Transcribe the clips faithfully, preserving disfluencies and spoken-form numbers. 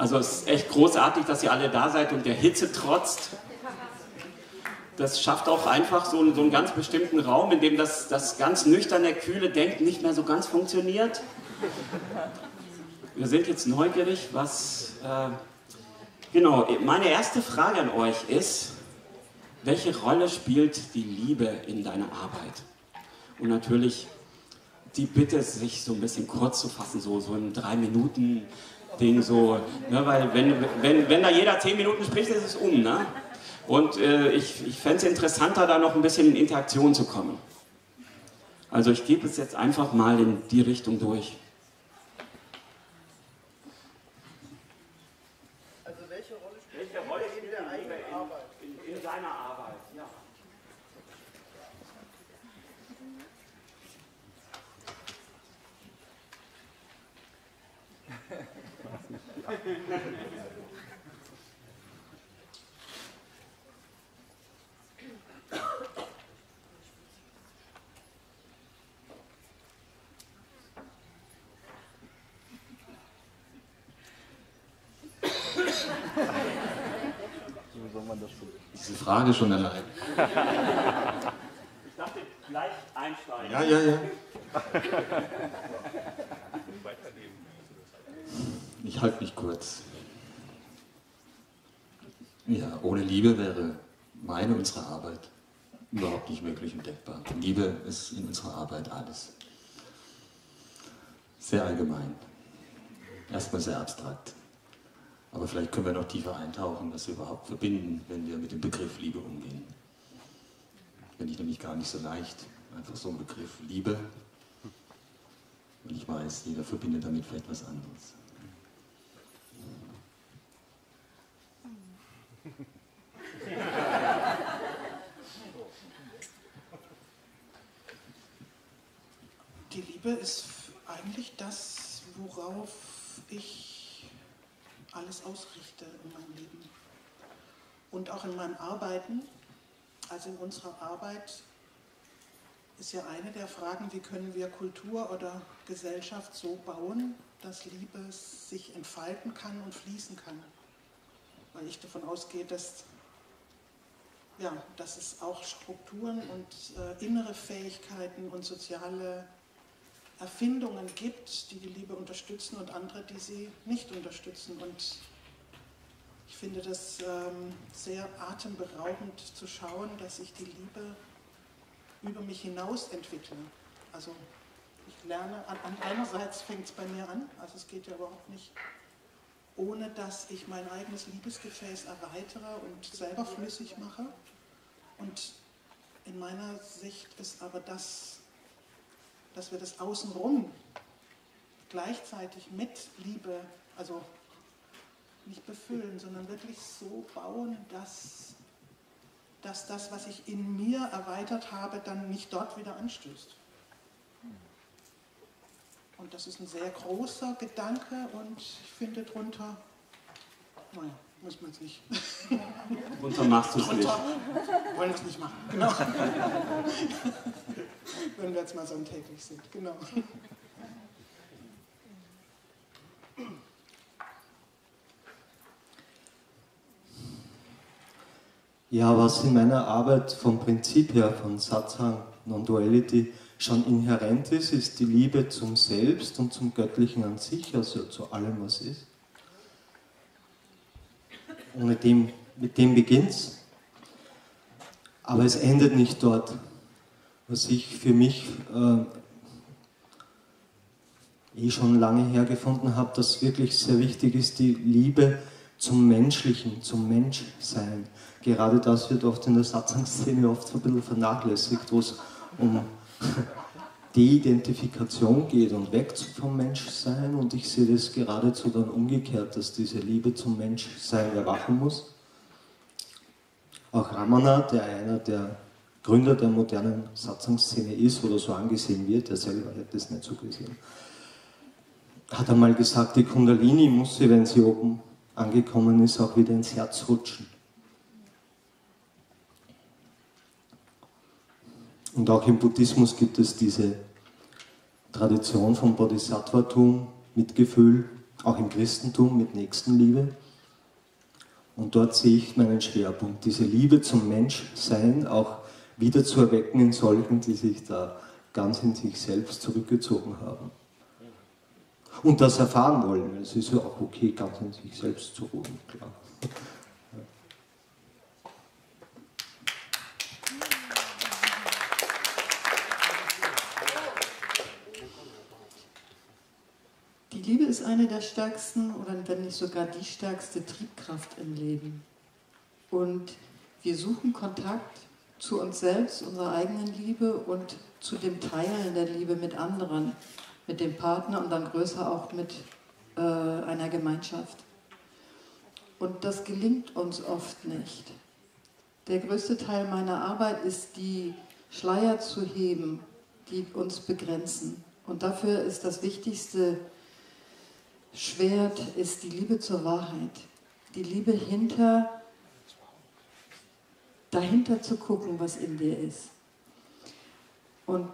Also es ist echt großartig, dass ihr alle da seid und der Hitze trotzt. Das schafft auch einfach so, so einen ganz bestimmten Raum, in dem das, das ganz nüchterne, kühle Denken nicht mehr so ganz funktioniert. Wir sind jetzt neugierig, was... Äh, genau, meine erste Frage an euch ist, welche Rolle spielt die Liebe in deiner Arbeit? Und natürlich die Bitte, sich so ein bisschen kurz zu fassen, so, so ein drei Minuten Ding, so, ne, weil wenn, wenn, wenn da jeder zehn Minuten spricht, ist es um, ne? Und äh, ich, ich fände es interessanter, da noch ein bisschen in Interaktion zu kommen. Also ich gebe es jetzt einfach mal in die Richtung durch. Also welche Rolle spielt Welche Rolle in der eigenen Arbeit? In, in seiner Arbeit, ja. Wie soll man das tun? Diese Frage schon allein. Ich dachte, gleich einsteigen. Ja, ja, ja. Ich halte mich kurz. Ja, ohne Liebe wäre meine, unsere Arbeit überhaupt nicht möglich und denkbar. Liebe ist in unserer Arbeit alles. Sehr allgemein. Erstmal sehr abstrakt. Aber vielleicht können wir noch tiefer eintauchen, was wir überhaupt verbinden, wenn wir mit dem Begriff Liebe umgehen. Finde ich nämlich gar nicht so leicht. Einfach so ein Begriff Liebe. Und ich weiß, jeder verbindet damit vielleicht was anderes. Die Liebe ist eigentlich das, worauf ich alles ausrichte in meinem Leben. Und auch in meinem Arbeiten, also in unserer Arbeit, ist ja eine der Fragen, wie können wir Kultur oder Gesellschaft so bauen, dass Liebe sich entfalten kann und fließen kann. Weil ich davon ausgehe, dass, ja, dass es auch Strukturen und äh, innere Fähigkeiten und soziale Erfindungen gibt, die die Liebe unterstützen und andere, die sie nicht unterstützen. Und ich finde das ähm, sehr atemberaubend zu schauen, dass ich die Liebe über mich hinaus entwickle. Also ich lerne, an, an einerseits fängt es bei mir an, also es geht ja überhaupt nicht, ohne dass ich mein eigenes Liebesgefäß erweitere und selber flüssig mache. Und in meiner Sicht ist aber das, dass wir das Außenrum gleichzeitig mit Liebe, also nicht befüllen, sondern wirklich so bauen, dass, dass das, was ich in mir erweitert habe, dann nicht dort wieder anstößt. Und das ist ein sehr großer Gedanke und ich finde drunter, naja, muss man es nicht. Drunter machst du es nicht. Wollen wir es nicht machen, genau. Wenn wir jetzt mal sonntäglich sind, genau. Ja, was in meiner Arbeit vom Prinzip her, von Satsang, Non-Duality, schon inhärent ist, ist die Liebe zum Selbst und zum Göttlichen an sich, also zu allem, was ist. Ohne dem, mit dem beginnt es. Aber es endet nicht dort. Was ich für mich äh, eh schon lange hergefunden habe, dass wirklich sehr wichtig ist, die Liebe zum Menschlichen, zum Menschsein. Gerade das wird oft in der Satsang-Szene oft so ein bisschen vernachlässigt, wo es um De-Identifikation geht und weg vom Menschsein. Und ich sehe das geradezu dann umgekehrt, dass diese Liebe zum Menschsein erwachen muss. Auch Ramana, der einer der Gründer der modernen Satsang-Szene ist oder so angesehen wird, der selber hätte es nicht so gesehen, hat einmal gesagt, die Kundalini muss sie, wenn sie oben angekommen ist, auch wieder ins Herz rutschen. Und auch im Buddhismus gibt es diese Tradition vom Bodhisattvatum, Mitgefühl, auch im Christentum mit Nächstenliebe. Und dort sehe ich meinen Schwerpunkt, diese Liebe zum Menschsein auch wieder zu erwecken in solchen, die sich da ganz in sich selbst zurückgezogen haben. Und das erfahren wollen. Es ist ja auch okay, ganz in sich selbst zu ruhen, klar. Die Liebe ist eine der stärksten, oder wenn nicht sogar die stärkste Triebkraft im Leben. Und wir suchen Kontakt zu uns selbst, unserer eigenen Liebe und zu dem Teilen der Liebe mit anderen, mit dem Partner und dann größer auch mit äh, einer Gemeinschaft. Und das gelingt uns oft nicht. Der größte Teil meiner Arbeit ist, die Schleier zu heben, die uns begrenzen. Und dafür ist das wichtigste Schwert ist die Liebe zur Wahrheit. Die Liebe hinter, dahinter zu gucken, was in dir ist. Und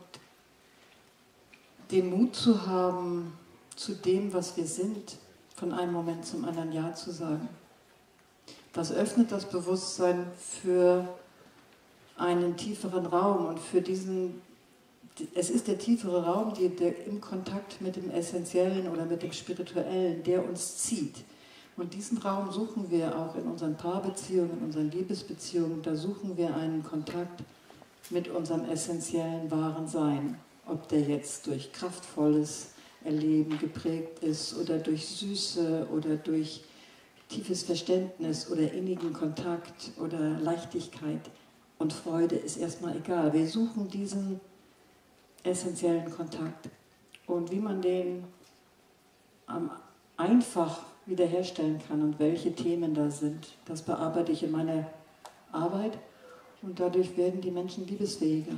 den Mut zu haben, zu dem, was wir sind, von einem Moment zum anderen Ja zu sagen. Das öffnet das Bewusstsein für einen tieferen Raum und für diesen, es ist der tiefere Raum, die, der im Kontakt mit dem Essentiellen oder mit dem Spirituellen, der uns zieht. Und diesen Raum suchen wir auch in unseren Paarbeziehungen, in unseren Liebesbeziehungen, da suchen wir einen Kontakt mit unserem essentiellen, wahren Sein. Ob der jetzt durch kraftvolles Erleben geprägt ist oder durch Süße oder durch tiefes Verständnis oder innigen Kontakt oder Leichtigkeit und Freude, ist erstmal egal. Wir suchen diesen essentiellen Kontakt. Und wie man den ähm, einfach wiederherstellen kann und welche Themen da sind, das bearbeite ich in meiner Arbeit und dadurch werden die Menschen liebesfähiger.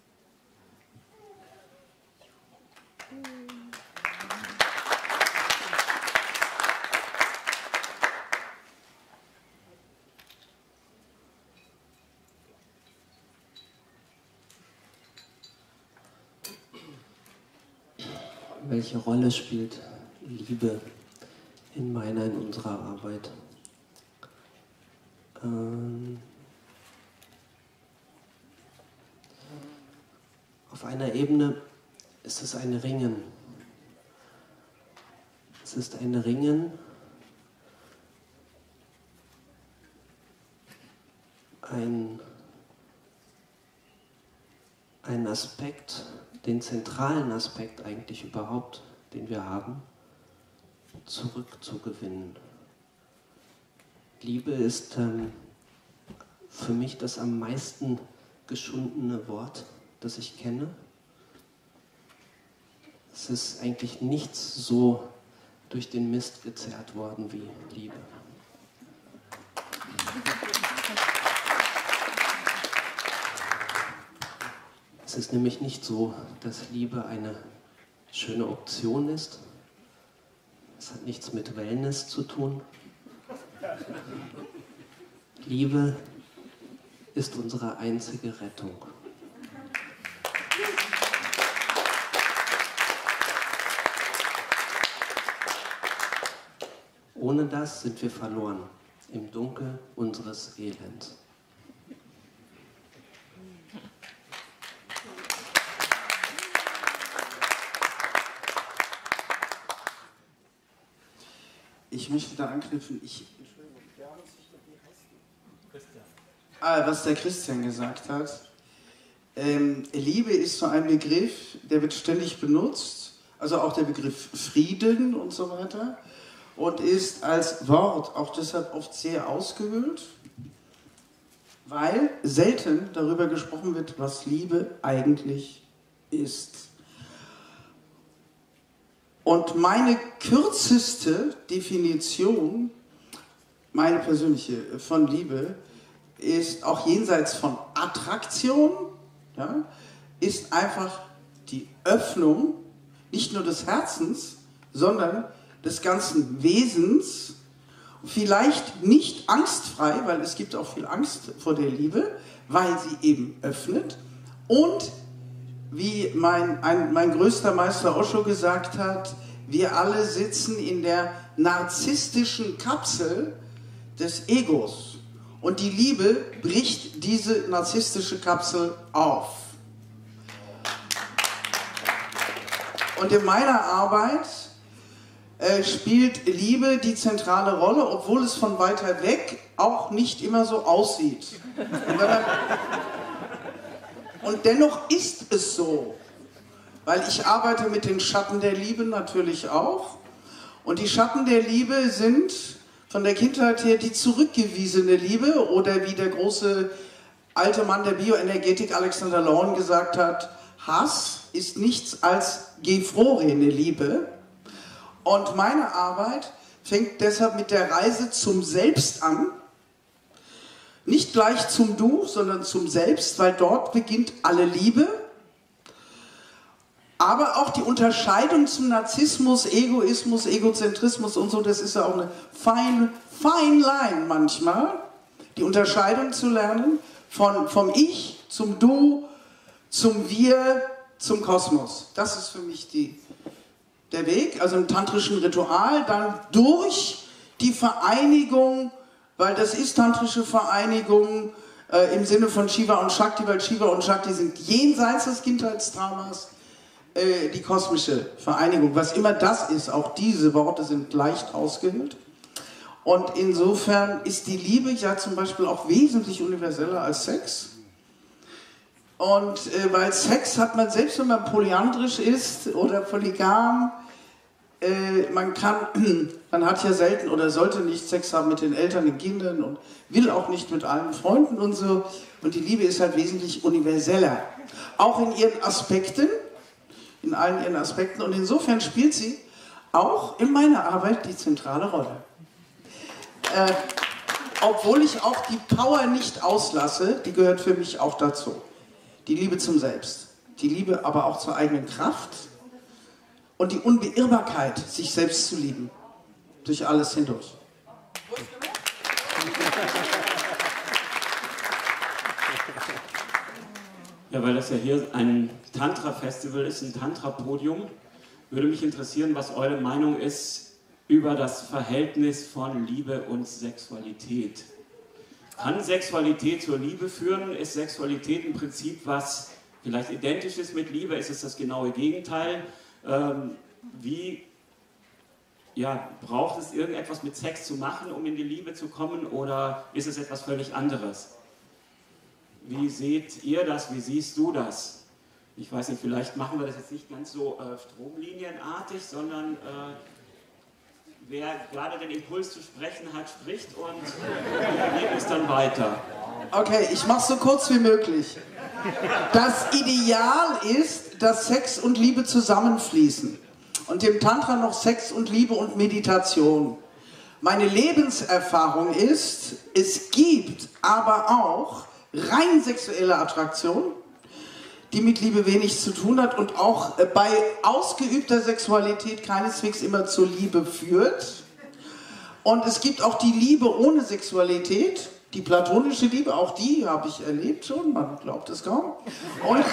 Welche Rolle spielt Liebe in meiner, in unserer Arbeit? Ähm, auf einer Ebene ist es ein Ringen. Es ist ein Ringen, ein, ein Aspekt, den zentralen Aspekt eigentlich überhaupt, den wir haben, zurückzugewinnen. Liebe ist ähm, für mich das am meisten geschundene Wort, das ich kenne. Es ist eigentlich nichts so durch den Mist gezerrt worden wie Liebe. Es ist nämlich nicht so, dass Liebe eine schöne Option ist. Es hat nichts mit Wellness zu tun. Liebe ist unsere einzige Rettung. Ohne das sind wir verloren im Dunkel unseres Elends. Ich möchte da anknüpfen, ich, ah, was der Christian gesagt hat. Ähm, Liebe ist so ein Begriff, der wird ständig benutzt, also auch der Begriff Frieden und so weiter, und ist als Wort auch deshalb oft sehr ausgehöhlt, weil selten darüber gesprochen wird, was Liebe eigentlich ist. Und meine kürzeste Definition, meine persönliche, von Liebe, ist auch jenseits von Attraktion, ja, ist einfach die Öffnung, nicht nur des Herzens, sondern des ganzen Wesens, vielleicht nicht angstfrei, weil es gibt auch viel Angst vor der Liebe, weil sie eben öffnet und wie mein, ein, mein größter Meister Osho gesagt hat, wir alle sitzen in der narzisstischen Kapsel des Egos. Und die Liebe bricht diese narzisstische Kapsel auf. Und in meiner Arbeit äh, spielt Liebe die zentrale Rolle, obwohl es von weiter weg auch nicht immer so aussieht. Und, wenn man, und dennoch ist es so, weil ich arbeite mit den Schatten der Liebe natürlich auch. Und die Schatten der Liebe sind von der Kindheit her die zurückgewiesene Liebe oder wie der große alte Mann der Bioenergetik Alexander Lawn gesagt hat, Hass ist nichts als gefrorene Liebe. Und meine Arbeit fängt deshalb mit der Reise zum Selbst an. Nicht gleich zum Du, sondern zum Selbst, weil dort beginnt alle Liebe. Aber auch die Unterscheidung zum Narzissmus, Egoismus, Egozentrismus und so, das ist ja auch eine fine, fine line manchmal. Die Unterscheidung zu lernen von, vom Ich zum Du, zum Wir, zum Kosmos. Das ist für mich die, der Weg, also im tantrischen Ritual, dann durch die Vereinigung, weil das ist tantrische Vereinigung äh, im Sinne von Shiva und Shakti, weil Shiva und Shakti sind jenseits des Kindheitstraumas, äh, die kosmische Vereinigung, was immer das ist, auch diese Worte sind leicht ausgehöhlt. Und insofern ist die Liebe ja zum Beispiel auch wesentlich universeller als Sex. Und äh, weil Sex hat man, selbst wenn man polyandrisch ist oder polygam, äh, man kann, man hat ja selten oder sollte nicht Sex haben mit den Eltern, den Kindern und will auch nicht mit allen Freunden und so. Und die Liebe ist halt wesentlich universeller. Auch in ihren Aspekten, in allen ihren Aspekten. Und insofern spielt sie auch in meiner Arbeit die zentrale Rolle. Äh, obwohl ich auch die Power nicht auslasse, die gehört für mich auch dazu. Die Liebe zum Selbst, die Liebe aber auch zur eigenen Kraft und die Unbeirrbarkeit, sich selbst zu lieben, durch alles hindurch. Ja, weil das ja hier ein Tantra-Festival ist, ein Tantra-Podium, würde mich interessieren, was eure Meinung ist über das Verhältnis von Liebe und Sexualität. Kann Sexualität zur Liebe führen? Ist Sexualität im Prinzip was vielleicht identisch ist mit Liebe? Ist es das genaue Gegenteil? Ähm, wie ja, braucht es irgendetwas mit Sex zu machen, um in die Liebe zu kommen? Oder ist es etwas völlig anderes? Wie seht ihr das? Wie siehst du das? Ich weiß nicht, vielleicht machen wir das jetzt nicht ganz so äh, stromlinienartig, sondern äh, wer gerade den Impuls zu sprechen hat, spricht und wir geben es dann weiter. Okay, ich mache es so kurz wie möglich. Das Ideal ist, dass Sex und Liebe zusammenfließen. Und im Tantra noch Sex und Liebe und Meditation. Meine Lebenserfahrung ist, es gibt aber auch rein sexuelle Attraktion, die mit Liebe wenig zu tun hat und auch bei ausgeübter Sexualität keineswegs immer zur Liebe führt. Und es gibt auch die Liebe ohne Sexualität, die platonische Liebe, auch die habe ich erlebt schon, man glaubt es kaum. Und,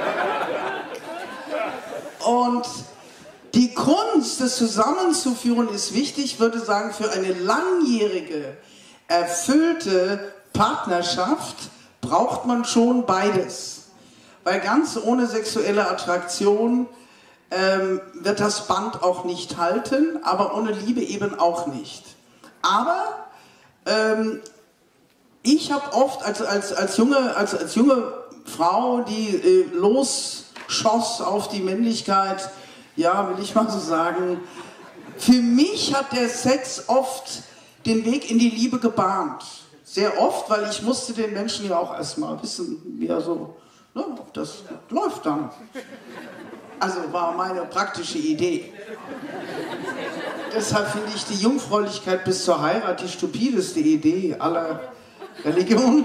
und die Kunst, das zusammenzuführen, ist wichtig, ich würde sagen, für eine langjährige, erfüllte Partnerschaft braucht man schon beides. Weil ganz ohne sexuelle Attraktion ähm, wird das Band auch nicht halten, aber ohne Liebe eben auch nicht. Aber ähm, ich habe oft als, als, als, junge, als, als junge Frau, die äh, losschoss auf die Männlichkeit, ja, will ich mal so sagen, für mich hat der Sex oft den Weg in die Liebe gebahnt. Sehr oft, weil ich musste den Menschen ja auch erstmal wissen, wie er so... Das läuft dann. Also war meine praktische Idee. Deshalb finde ich die Jungfräulichkeit bis zur Heirat die stupideste Idee aller Religionen.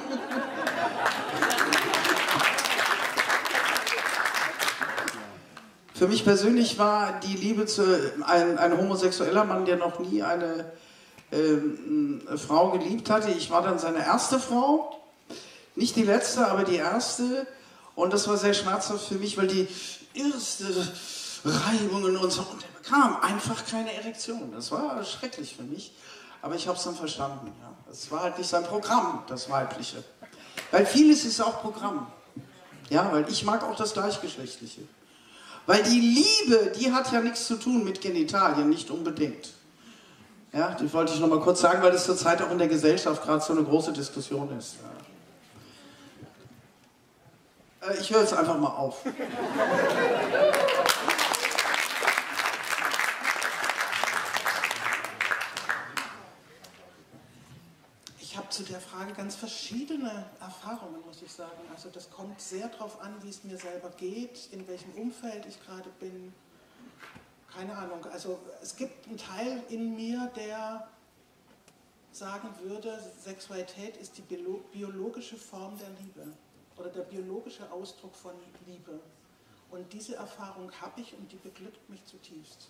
Für mich persönlich war die Liebe zu ein, ein homosexueller Mann, der noch nie eine ähm, Frau geliebt hatte. Ich war dann seine erste Frau. Nicht die letzte, aber die erste. Und das war sehr schmerzhaft für mich, weil die erste Reibungen und so. Und er bekam einfach keine Erektion. Das war schrecklich für mich. Aber ich habe es dann verstanden. Ja. Das war halt nicht sein Programm, das Weibliche. Weil vieles ist auch Programm. Ja, weil ich mag auch das Gleichgeschlechtliche. Weil die Liebe, die hat ja nichts zu tun mit Genitalien, nicht unbedingt. Ja, das wollte ich noch mal kurz sagen, weil das zurzeit auch in der Gesellschaft gerade so eine große Diskussion ist. Ja. Äh, ich höre jetzt einfach mal auf. Ich habe zu der Frage ganz verschiedene Erfahrungen, muss ich sagen. Also das kommt sehr darauf an, wie es mir selber geht, in welchem Umfeld ich gerade bin. Keine Ahnung. Also es gibt einen Teil in mir, der sagen würde, Sexualität ist die biologische Form der Liebe oder der biologische Ausdruck von Liebe. Und diese Erfahrung habe ich und die beglückt mich zutiefst.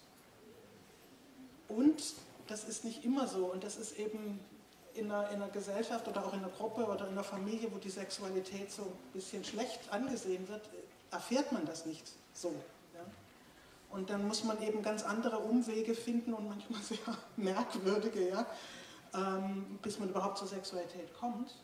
Und das ist nicht immer so und das ist eben in einer, in einer Gesellschaft oder auch in einer Gruppe oder in einer Familie, wo die Sexualität so ein bisschen schlecht angesehen wird, erfährt man das nicht so. Ja? Und dann muss man eben ganz andere Umwege finden und manchmal sehr merkwürdige, ja? ähm, bis man überhaupt zur Sexualität kommt.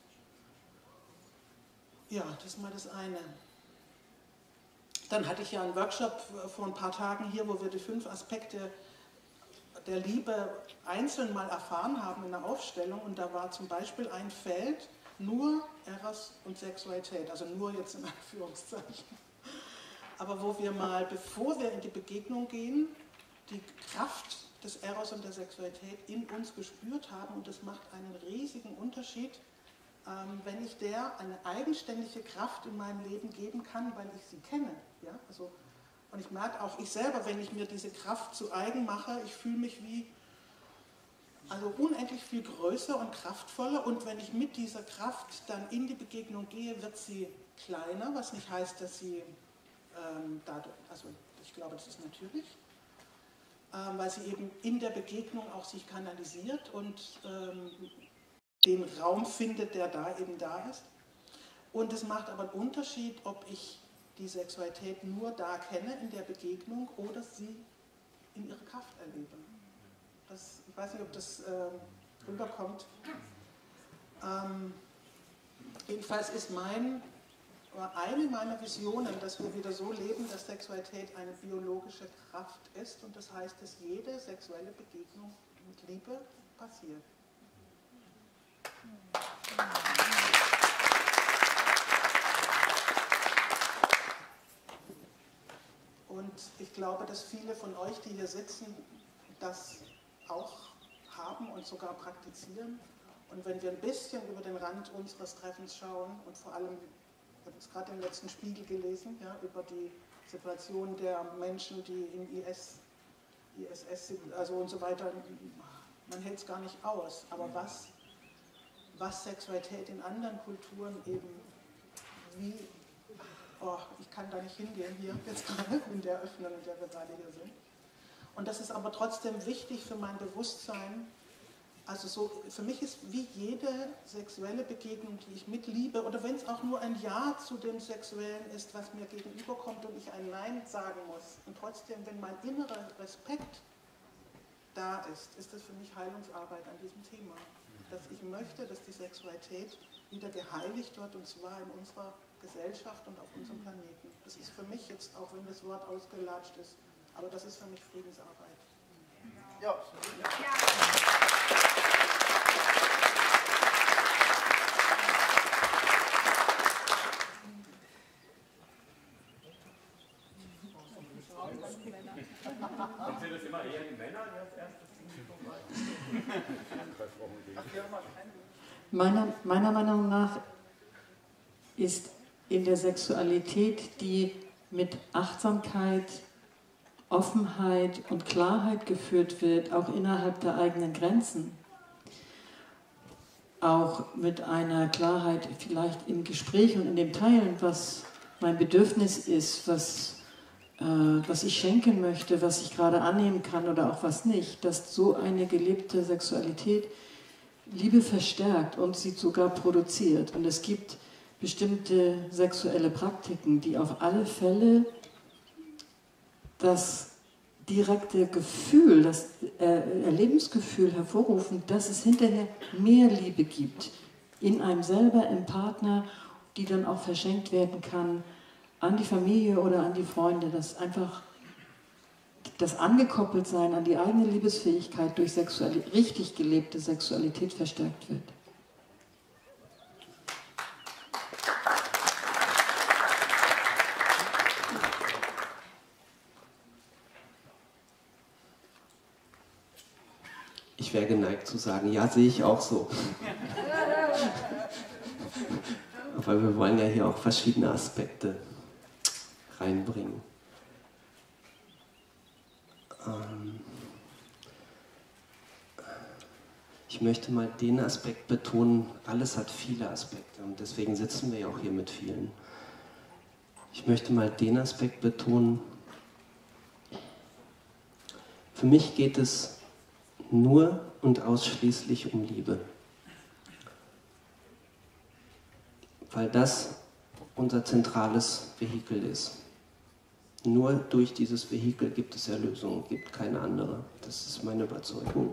Ja, das ist mal das eine. Dann hatte ich ja einen Workshop vor ein paar Tagen hier, wo wir die fünf Aspekte der Liebe einzeln mal erfahren haben in der Aufstellung und da war zum Beispiel ein Feld nur Eros und Sexualität, also nur jetzt in Anführungszeichen. Aber wo wir mal, bevor wir in die Begegnung gehen, die Kraft des Eros und der Sexualität in uns gespürt haben und das macht einen riesigen Unterschied, ähm, wenn ich der eine eigenständige Kraft in meinem Leben geben kann, weil ich sie kenne. Ja? Also, und ich merke auch, ich selber, wenn ich mir diese Kraft zu eigen mache, ich fühle mich wie, also unendlich viel größer und kraftvoller und wenn ich mit dieser Kraft dann in die Begegnung gehe, wird sie kleiner, was nicht heißt, dass sie, ähm, dadurch, also ich glaube, das ist natürlich, ähm, weil sie eben in der Begegnung auch sich kanalisiert und ähm, den Raum findet, der da eben da ist. Und es macht aber einen Unterschied, ob ich die Sexualität nur da kenne, in der Begegnung, oder sie in ihrer Kraft erlebe. Das, ich weiß nicht, ob das äh, rüberkommt. Ähm, jedenfalls ist mein, eine meiner Visionen, dass wir wieder so leben, dass Sexualität eine biologische Kraft ist und das heißt, dass jede sexuelle Begegnung mit Liebe passiert. Und ich glaube, dass viele von euch, die hier sitzen, das auch haben und sogar praktizieren. Und wenn wir ein bisschen über den Rand unseres Treffens schauen und vor allem, ich habe jetzt gerade den letzten Spiegel gelesen, ja, über die Situation der Menschen, die im I S, I S S sind, also und so weiter, man hält es gar nicht aus. Aber was, was Sexualität in anderen Kulturen eben wie, oh, ich kann da nicht hingehen hier jetzt gerade in der Öffnung, in der wir gerade hier sind. Und das ist aber trotzdem wichtig für mein Bewusstsein. Also so, für mich ist wie jede sexuelle Begegnung, die ich mitliebe, oder wenn es auch nur ein Ja zu dem Sexuellen ist, was mir gegenüberkommt und ich ein Nein sagen muss. Und trotzdem, wenn mein innerer Respekt da ist, ist das für mich Heilungsarbeit an diesem Thema. Dass ich möchte, dass die Sexualität wieder geheiligt wird, und zwar in unserer Gesellschaft und auf unserem Planeten. Das ist für mich jetzt, auch wenn das Wort ausgelatscht ist, aber das ist für mich Friedensarbeit. Ja. Ja. Sind das immer eher die Männer, die als erstes Meiner, meiner Meinung nach ist in der Sexualität, die mit Achtsamkeit, Offenheit und Klarheit geführt wird, auch innerhalb der eigenen Grenzen, auch mit einer Klarheit vielleicht im Gespräch und in dem Teilen, was mein Bedürfnis ist, was, äh, was ich schenken möchte, was ich gerade annehmen kann oder auch was nicht, dass so eine gelebte Sexualität Liebe verstärkt und sie sogar produziert. Und es gibt bestimmte sexuelle Praktiken, die auf alle Fälle das direkte Gefühl, das äh, Lebensgefühl hervorrufen, dass es hinterher mehr Liebe gibt. In einem selber, im Partner, die dann auch verschenkt werden kann an die Familie oder an die Freunde, dass einfach das Angekoppeltsein an die eigene Liebesfähigkeit durch Sexuali- richtig gelebte Sexualität verstärkt wird. Ich wäre geneigt zu sagen, ja, sehe ich auch so. Aber wir wollen ja hier auch verschiedene Aspekte reinbringen. Ähm ich möchte mal den Aspekt betonen, alles hat viele Aspekte und deswegen sitzen wir ja auch hier mit vielen. Ich möchte mal den Aspekt betonen, für mich geht es nur und ausschließlich um Liebe. Weil das unser zentrales Vehikel ist. Nur durch dieses Vehikel gibt es Erlösung, gibt keine andere. Das ist meine Überzeugung.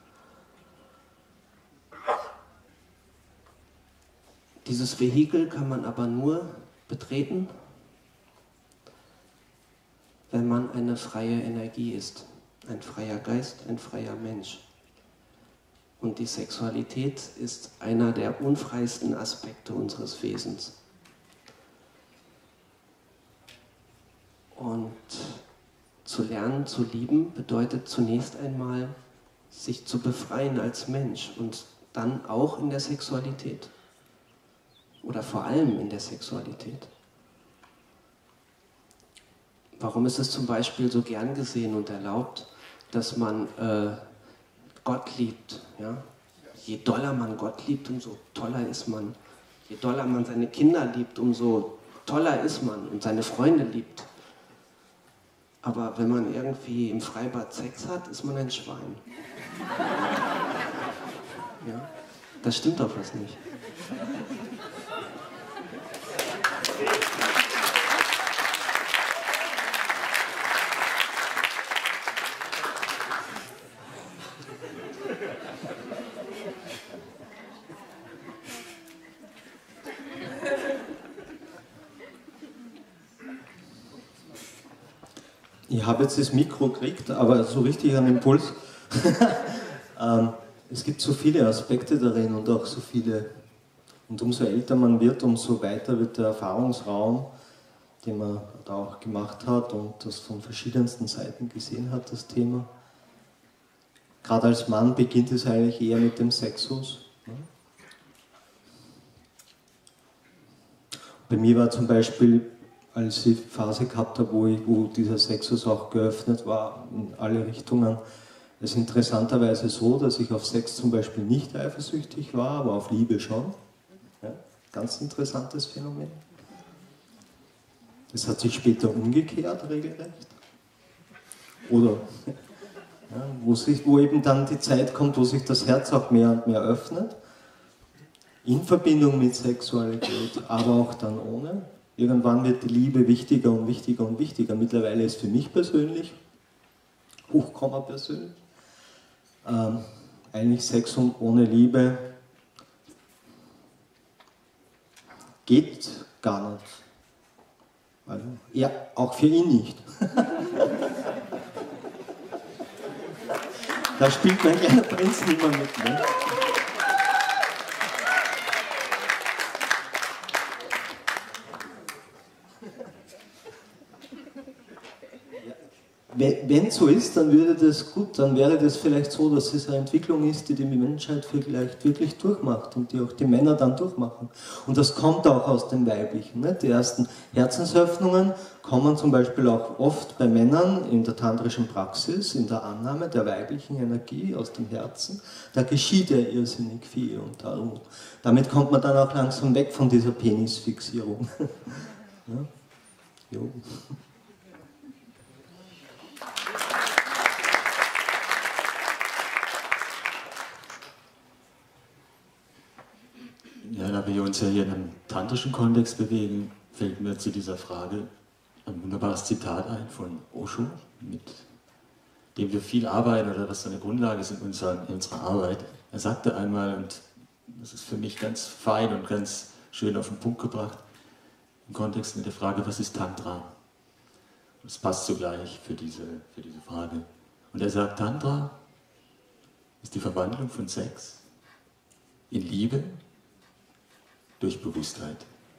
Dieses Vehikel kann man aber nur betreten, wenn man eine freie Energie ist. Ein freier Geist, ein freier Mensch. Und die Sexualität ist einer der unfreiesten Aspekte unseres Wesens. Und zu lernen, zu lieben, bedeutet zunächst einmal, sich zu befreien als Mensch und dann auch in der Sexualität. Oder vor allem in der Sexualität. Warum ist es zum Beispiel so gern gesehen und erlaubt, dass man äh, Gott liebt? Ja? Je doller man Gott liebt, umso toller ist man. Je doller man seine Kinder liebt, umso toller ist man und seine Freunde liebt. Aber wenn man irgendwie im Freibad Sex hat, ist man ein Schwein. Ja? Das stimmt doch was nicht. Ich habe jetzt das Mikro gekriegt, aber so richtig einen Impuls. ähm, es gibt so viele Aspekte darin und auch so viele. Und umso älter man wird, umso weiter wird der Erfahrungsraum, den man da auch gemacht hat und das von verschiedensten Seiten gesehen hat, das Thema. Gerade als Mann beginnt es eigentlich eher mit dem Sexus. Bei mir war zum Beispiel, als ich die Phase gehabt habe, wo, ich, wo dieser Sexus auch geöffnet war, in alle Richtungen, es interessanterweise so, dass ich auf Sex zum Beispiel nicht eifersüchtig war, aber auf Liebe schon. Ja, ganz interessantes Phänomen. Das hat sich später umgekehrt, regelrecht. Oder ja, wo, sich, wo eben dann die Zeit kommt, wo sich das Herz auch mehr und mehr öffnet, in Verbindung mit Sexualität, aber auch dann ohne. Irgendwann wird die Liebe wichtiger und wichtiger und wichtiger. Mittlerweile ist für mich persönlich, Hochkomma persönlich, ähm, eigentlich Sex und ohne Liebe geht gar nicht. Also, ja, auch für ihn nicht. Da spielt mein kleiner Prinz nicht mehr mit. Ne? Wenn es so ist, dann würde das gut, dann wäre das vielleicht so, dass es eine Entwicklung ist, die die Menschheit vielleicht wirklich durchmacht und die auch die Männer dann durchmachen. Und das kommt auch aus dem Weiblichen. Ne? Die ersten Herzensöffnungen kommen zum Beispiel auch oft bei Männern in der tantrischen Praxis, in der Annahme der weiblichen Energie aus dem Herzen. Da geschieht ja irrsinnig viel und darum, damit kommt man dann auch langsam weg von dieser Penisfixierung. Ja? Jo. Ja, da wir uns ja hier in einem tantrischen Kontext bewegen, fällt mir zu dieser Frage ein wunderbares Zitat ein von Osho, mit dem wir viel arbeiten oder was eine Grundlage ist in unserer, in unserer Arbeit. Er sagte einmal, und das ist für mich ganz fein und ganz schön auf den Punkt gebracht, im Kontext mit der Frage, was ist Tantra? Das passt zugleich für diese, für diese Frage. Und er sagt, Tantra ist die Verwandlung von Sex in Liebe durch Bewusstheit.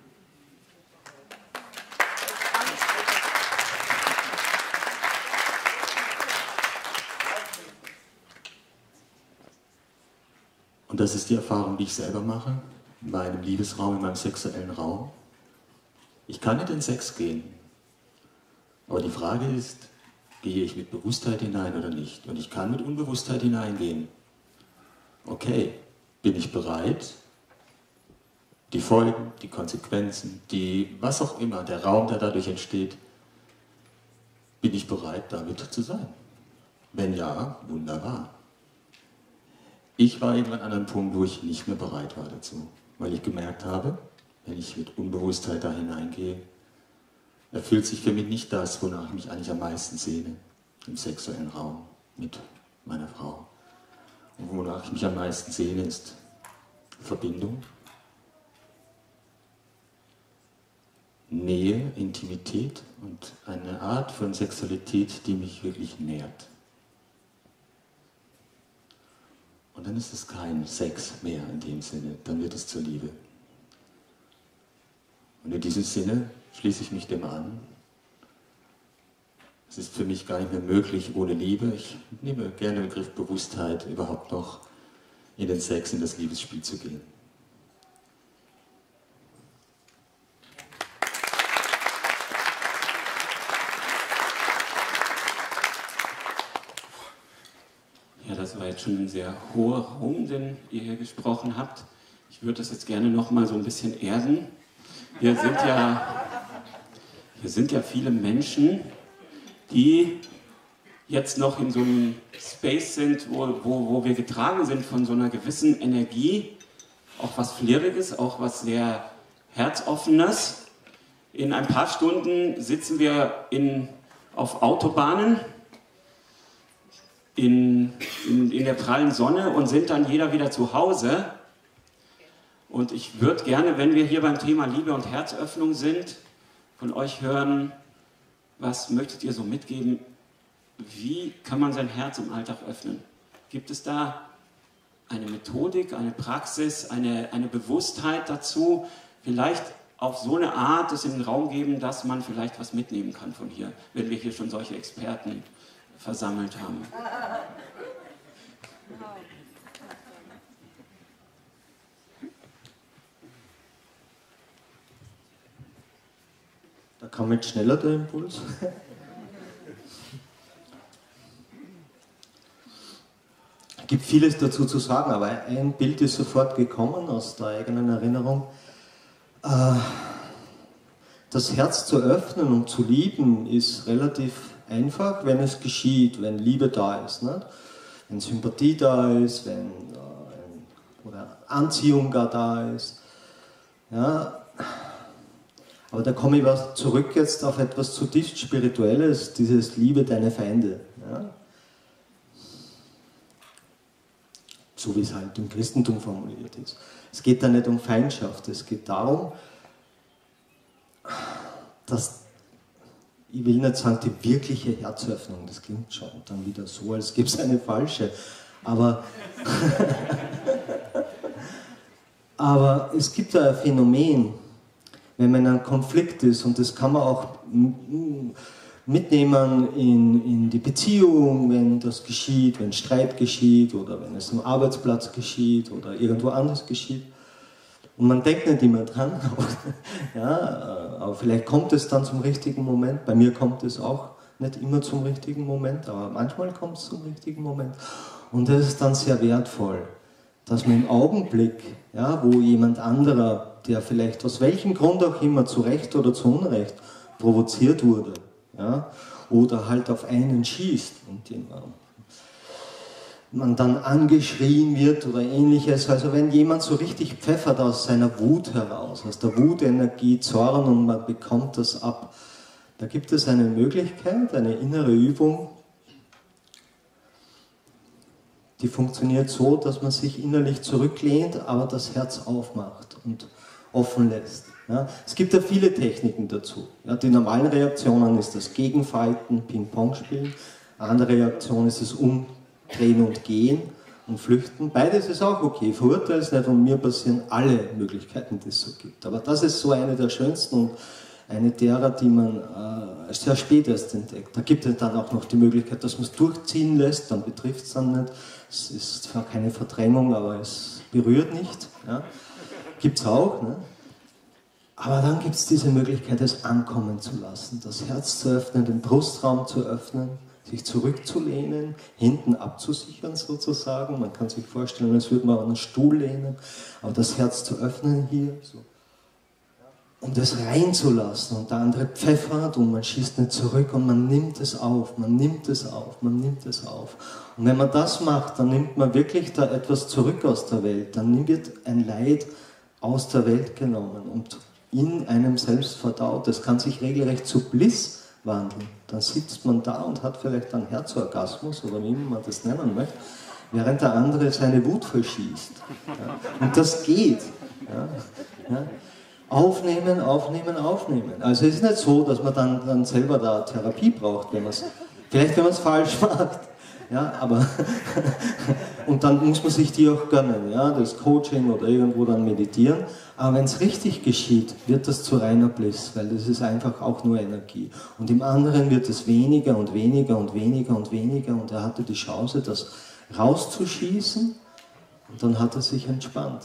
Und das ist die Erfahrung, die ich selber mache, in meinem Liebesraum, in meinem sexuellen Raum. Ich kann in den Sex gehen, aber die Frage ist, gehe ich mit Bewusstheit hinein oder nicht? Und ich kann mit Unbewusstheit hineingehen. Okay, bin ich bereit, die Folgen, die Konsequenzen, die, was auch immer, der Raum, der dadurch entsteht, bin ich bereit, damit zu sein? Wenn ja, wunderbar. Ich war irgendwann an einem Punkt, wo ich nicht mehr bereit war dazu, weil ich gemerkt habe, wenn ich mit Unbewusstheit da hineingehe, erfüllt sich für mich nicht das, wonach ich mich eigentlich am meisten sehne, im sexuellen Raum mit meiner Frau. Und wonach ich mich am meisten sehne, ist Verbindung, Nähe, Intimität und eine Art von Sexualität, die mich wirklich nährt. Und dann ist es kein Sex mehr in dem Sinne, dann wird es zur Liebe. Und in diesem Sinne schließe ich mich dem an. Es ist für mich gar nicht mehr möglich ohne Liebe. Ich nehme gerne den Begriff Bewusstheit, überhaupt noch in den Sex, in das Liebesspiel zu gehen. Ja, das war jetzt schon ein sehr hoher Raum, den ihr hier gesprochen habt. Ich würde das jetzt gerne noch mal so ein bisschen erden. Hier sind ja, hier sind ja viele Menschen, die jetzt noch in so einem Space sind, wo, wo, wo wir getragen sind von so einer gewissen Energie, auch was Flirriges, auch was sehr Herzoffenes. In ein paar Stunden sitzen wir in, auf Autobahnen in, in, in der prallen Sonne und sind dann jeder wieder zu Hause. Und ich würde gerne, wenn wir hier beim Thema Liebe und Herzöffnung sind, von euch hören, was möchtet ihr so mitgeben? Wie kann man sein Herz im Alltag öffnen? Gibt es da eine Methodik, eine Praxis, eine, eine Bewusstheit dazu? Vielleicht auf so eine Art es in den Raum geben, dass man vielleicht was mitnehmen kann von hier, wenn wir hier schon solche Experten versammelt haben. Da kam jetzt schneller der Impuls. Es gibt vieles dazu zu sagen, aber ein Bild ist sofort gekommen aus der eigenen Erinnerung. Das Herz zu öffnen und zu lieben ist relativ einfach, wenn es geschieht, wenn Liebe da ist. Nicht? Wenn Sympathie da ist, wenn äh, oder Anziehung gar da ist. Ja. Aber da komme ich zurück jetzt auf etwas zutiefst Spirituelles, dieses Liebe deine Feinde. Ja? So wie es halt im Christentum formuliert ist. Es geht da nicht um Feindschaft, es geht darum, dass, ich will nicht sagen, die wirkliche Herzöffnung, das klingt schon dann wieder so, als gäbe es eine falsche, aber, aber es gibt da ein Phänomen, wenn man in einem Konflikt ist, und das kann man auch mitnehmen in, in die Beziehung, wenn das geschieht, wenn Streit geschieht oder wenn es am Arbeitsplatz geschieht oder irgendwo anders geschieht. Und man denkt nicht immer dran, ja, aber vielleicht kommt es dann zum richtigen Moment. Bei mir kommt es auch nicht immer zum richtigen Moment, aber manchmal kommt es zum richtigen Moment. Und das ist dann sehr wertvoll, dass man im Augenblick, ja, wo jemand anderer, der vielleicht aus welchem Grund auch immer, zu Recht oder zu Unrecht, provoziert wurde, ja, oder halt auf einen schießt und den man dann angeschrien wird oder ähnliches. Also wenn jemand so richtig pfeffert aus seiner Wut heraus, aus der Wutenergie, Zorn, und man bekommt das ab, Da gibt es eine Möglichkeit, eine innere Übung, die funktioniert so, dass man sich innerlich zurücklehnt, aber das Herz aufmacht und offen lässt. Ja, es gibt ja viele Techniken dazu. Ja, die normalen Reaktionen ist das Gegenfalten, Ping-Pong spielen. Eine andere Reaktion ist das Umdrehen und Gehen und Flüchten. Beides ist auch okay. Ich verurteile es nicht und mir passieren alle Möglichkeiten, die es so gibt. Aber das ist so eine der schönsten und eine derer, die man äh, sehr spät erst entdeckt. Da gibt es dann auch noch die Möglichkeit, dass man es durchziehen lässt, dann betrifft es dann nicht. Es ist zwar keine Verdrängung, aber es berührt nicht. Ja. Gibt es auch. Ne? Aber dann gibt es diese Möglichkeit, es ankommen zu lassen, das Herz zu öffnen, den Brustraum zu öffnen, sich zurückzulehnen, hinten abzusichern sozusagen. Man kann sich vorstellen, als würde man an einen Stuhl lehnen, aber das Herz zu öffnen hier, so. Und es reinzulassen und der andere pfeffert und man schießt nicht zurück und man nimmt es auf, man nimmt es auf, man nimmt es auf. Und wenn man das macht, dann nimmt man wirklich da etwas zurück aus der Welt, dann wird ein Leid aus der Welt genommen und in einem selbst verdaut. Das kann sich regelrecht zu Bliss wandeln. Dann sitzt man da und hat vielleicht einen Herzorgasmus oder wie man das nennen möchte, während der andere seine Wut verschießt. Ja. Und das geht. Ja. Ja. Aufnehmen, aufnehmen, aufnehmen. Also es ist nicht so, dass man dann, dann selber da Therapie braucht, wenn man es, vielleicht wenn man es falsch macht. Ja, aber und dann muss man sich die auch gönnen, ja, das Coaching oder irgendwo dann meditieren. Aber wenn es richtig geschieht, wird das zu reiner Bliss, weil das ist einfach auch nur Energie. Und im anderen wird es weniger und weniger und weniger und weniger und er hatte die Chance, das rauszuschießen und dann hat er sich entspannt.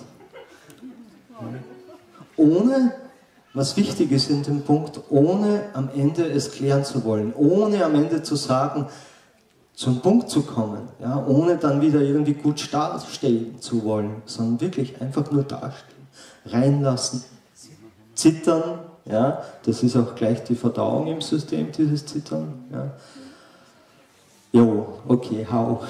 Ohne, was wichtig ist in dem Punkt, ohne am Ende es klären zu wollen, ohne am Ende zu sagen, zum Punkt zu kommen, ja, ohne dann wieder irgendwie gut stehen zu wollen, sondern wirklich einfach nur dastehen, reinlassen, zittern, ja, das ist auch gleich die Verdauung im System, dieses Zittern. Ja. Jo, okay, hau.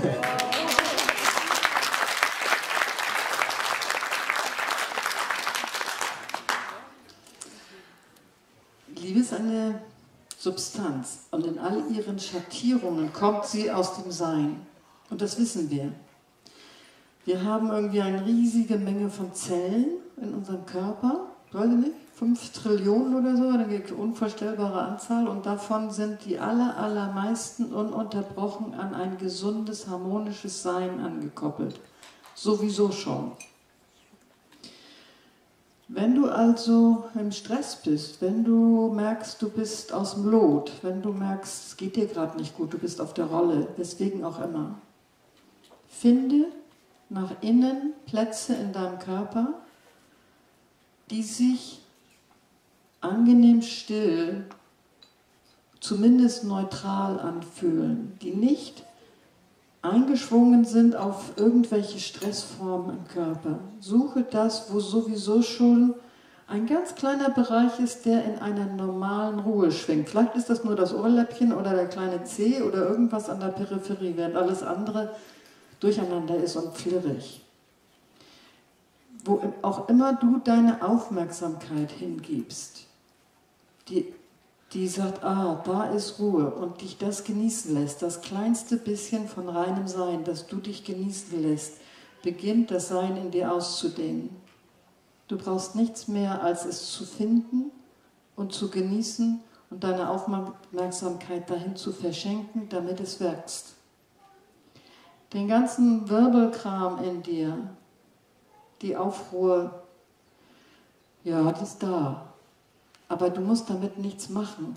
Liebe ist eine Substanz und in all ihren Schattierungen kommt sie aus dem Sein. Und das wissen wir. Wir haben irgendwie eine riesige Menge von Zellen in unserem Körper, weiß ich nicht, fünf Trillionen oder so, eine unvorstellbare Anzahl und davon sind die aller, allermeisten ununterbrochen an ein gesundes, harmonisches Sein angekoppelt. Sowieso schon. Wenn du also im Stress bist, wenn du merkst, du bist aus dem Lot, wenn du merkst, es geht dir gerade nicht gut, du bist auf der Rolle, weswegen auch immer, finde nach innen Plätze in deinem Körper, die sich angenehm still, zumindest neutral anfühlen, die nicht eingeschwungen sind auf irgendwelche Stressformen im Körper. Suche das, wo sowieso schon ein ganz kleiner Bereich ist, der in einer normalen Ruhe schwingt. Vielleicht ist das nur das Ohrläppchen oder der kleine Zeh oder irgendwas an der Peripherie, während alles andere durcheinander ist und flirrig. Wo auch immer du deine Aufmerksamkeit hingibst, die die sagt, ah, da ist Ruhe und dich das genießen lässt, das kleinste bisschen von reinem Sein, das du dich genießen lässt, beginnt das Sein in dir auszudehnen. Du brauchst nichts mehr, als es zu finden und zu genießen und deine Aufmerksamkeit dahin zu verschenken, damit es wächst. Den ganzen Wirbelkram in dir, die Aufruhr, ja, die ist da. Aber du musst damit nichts machen.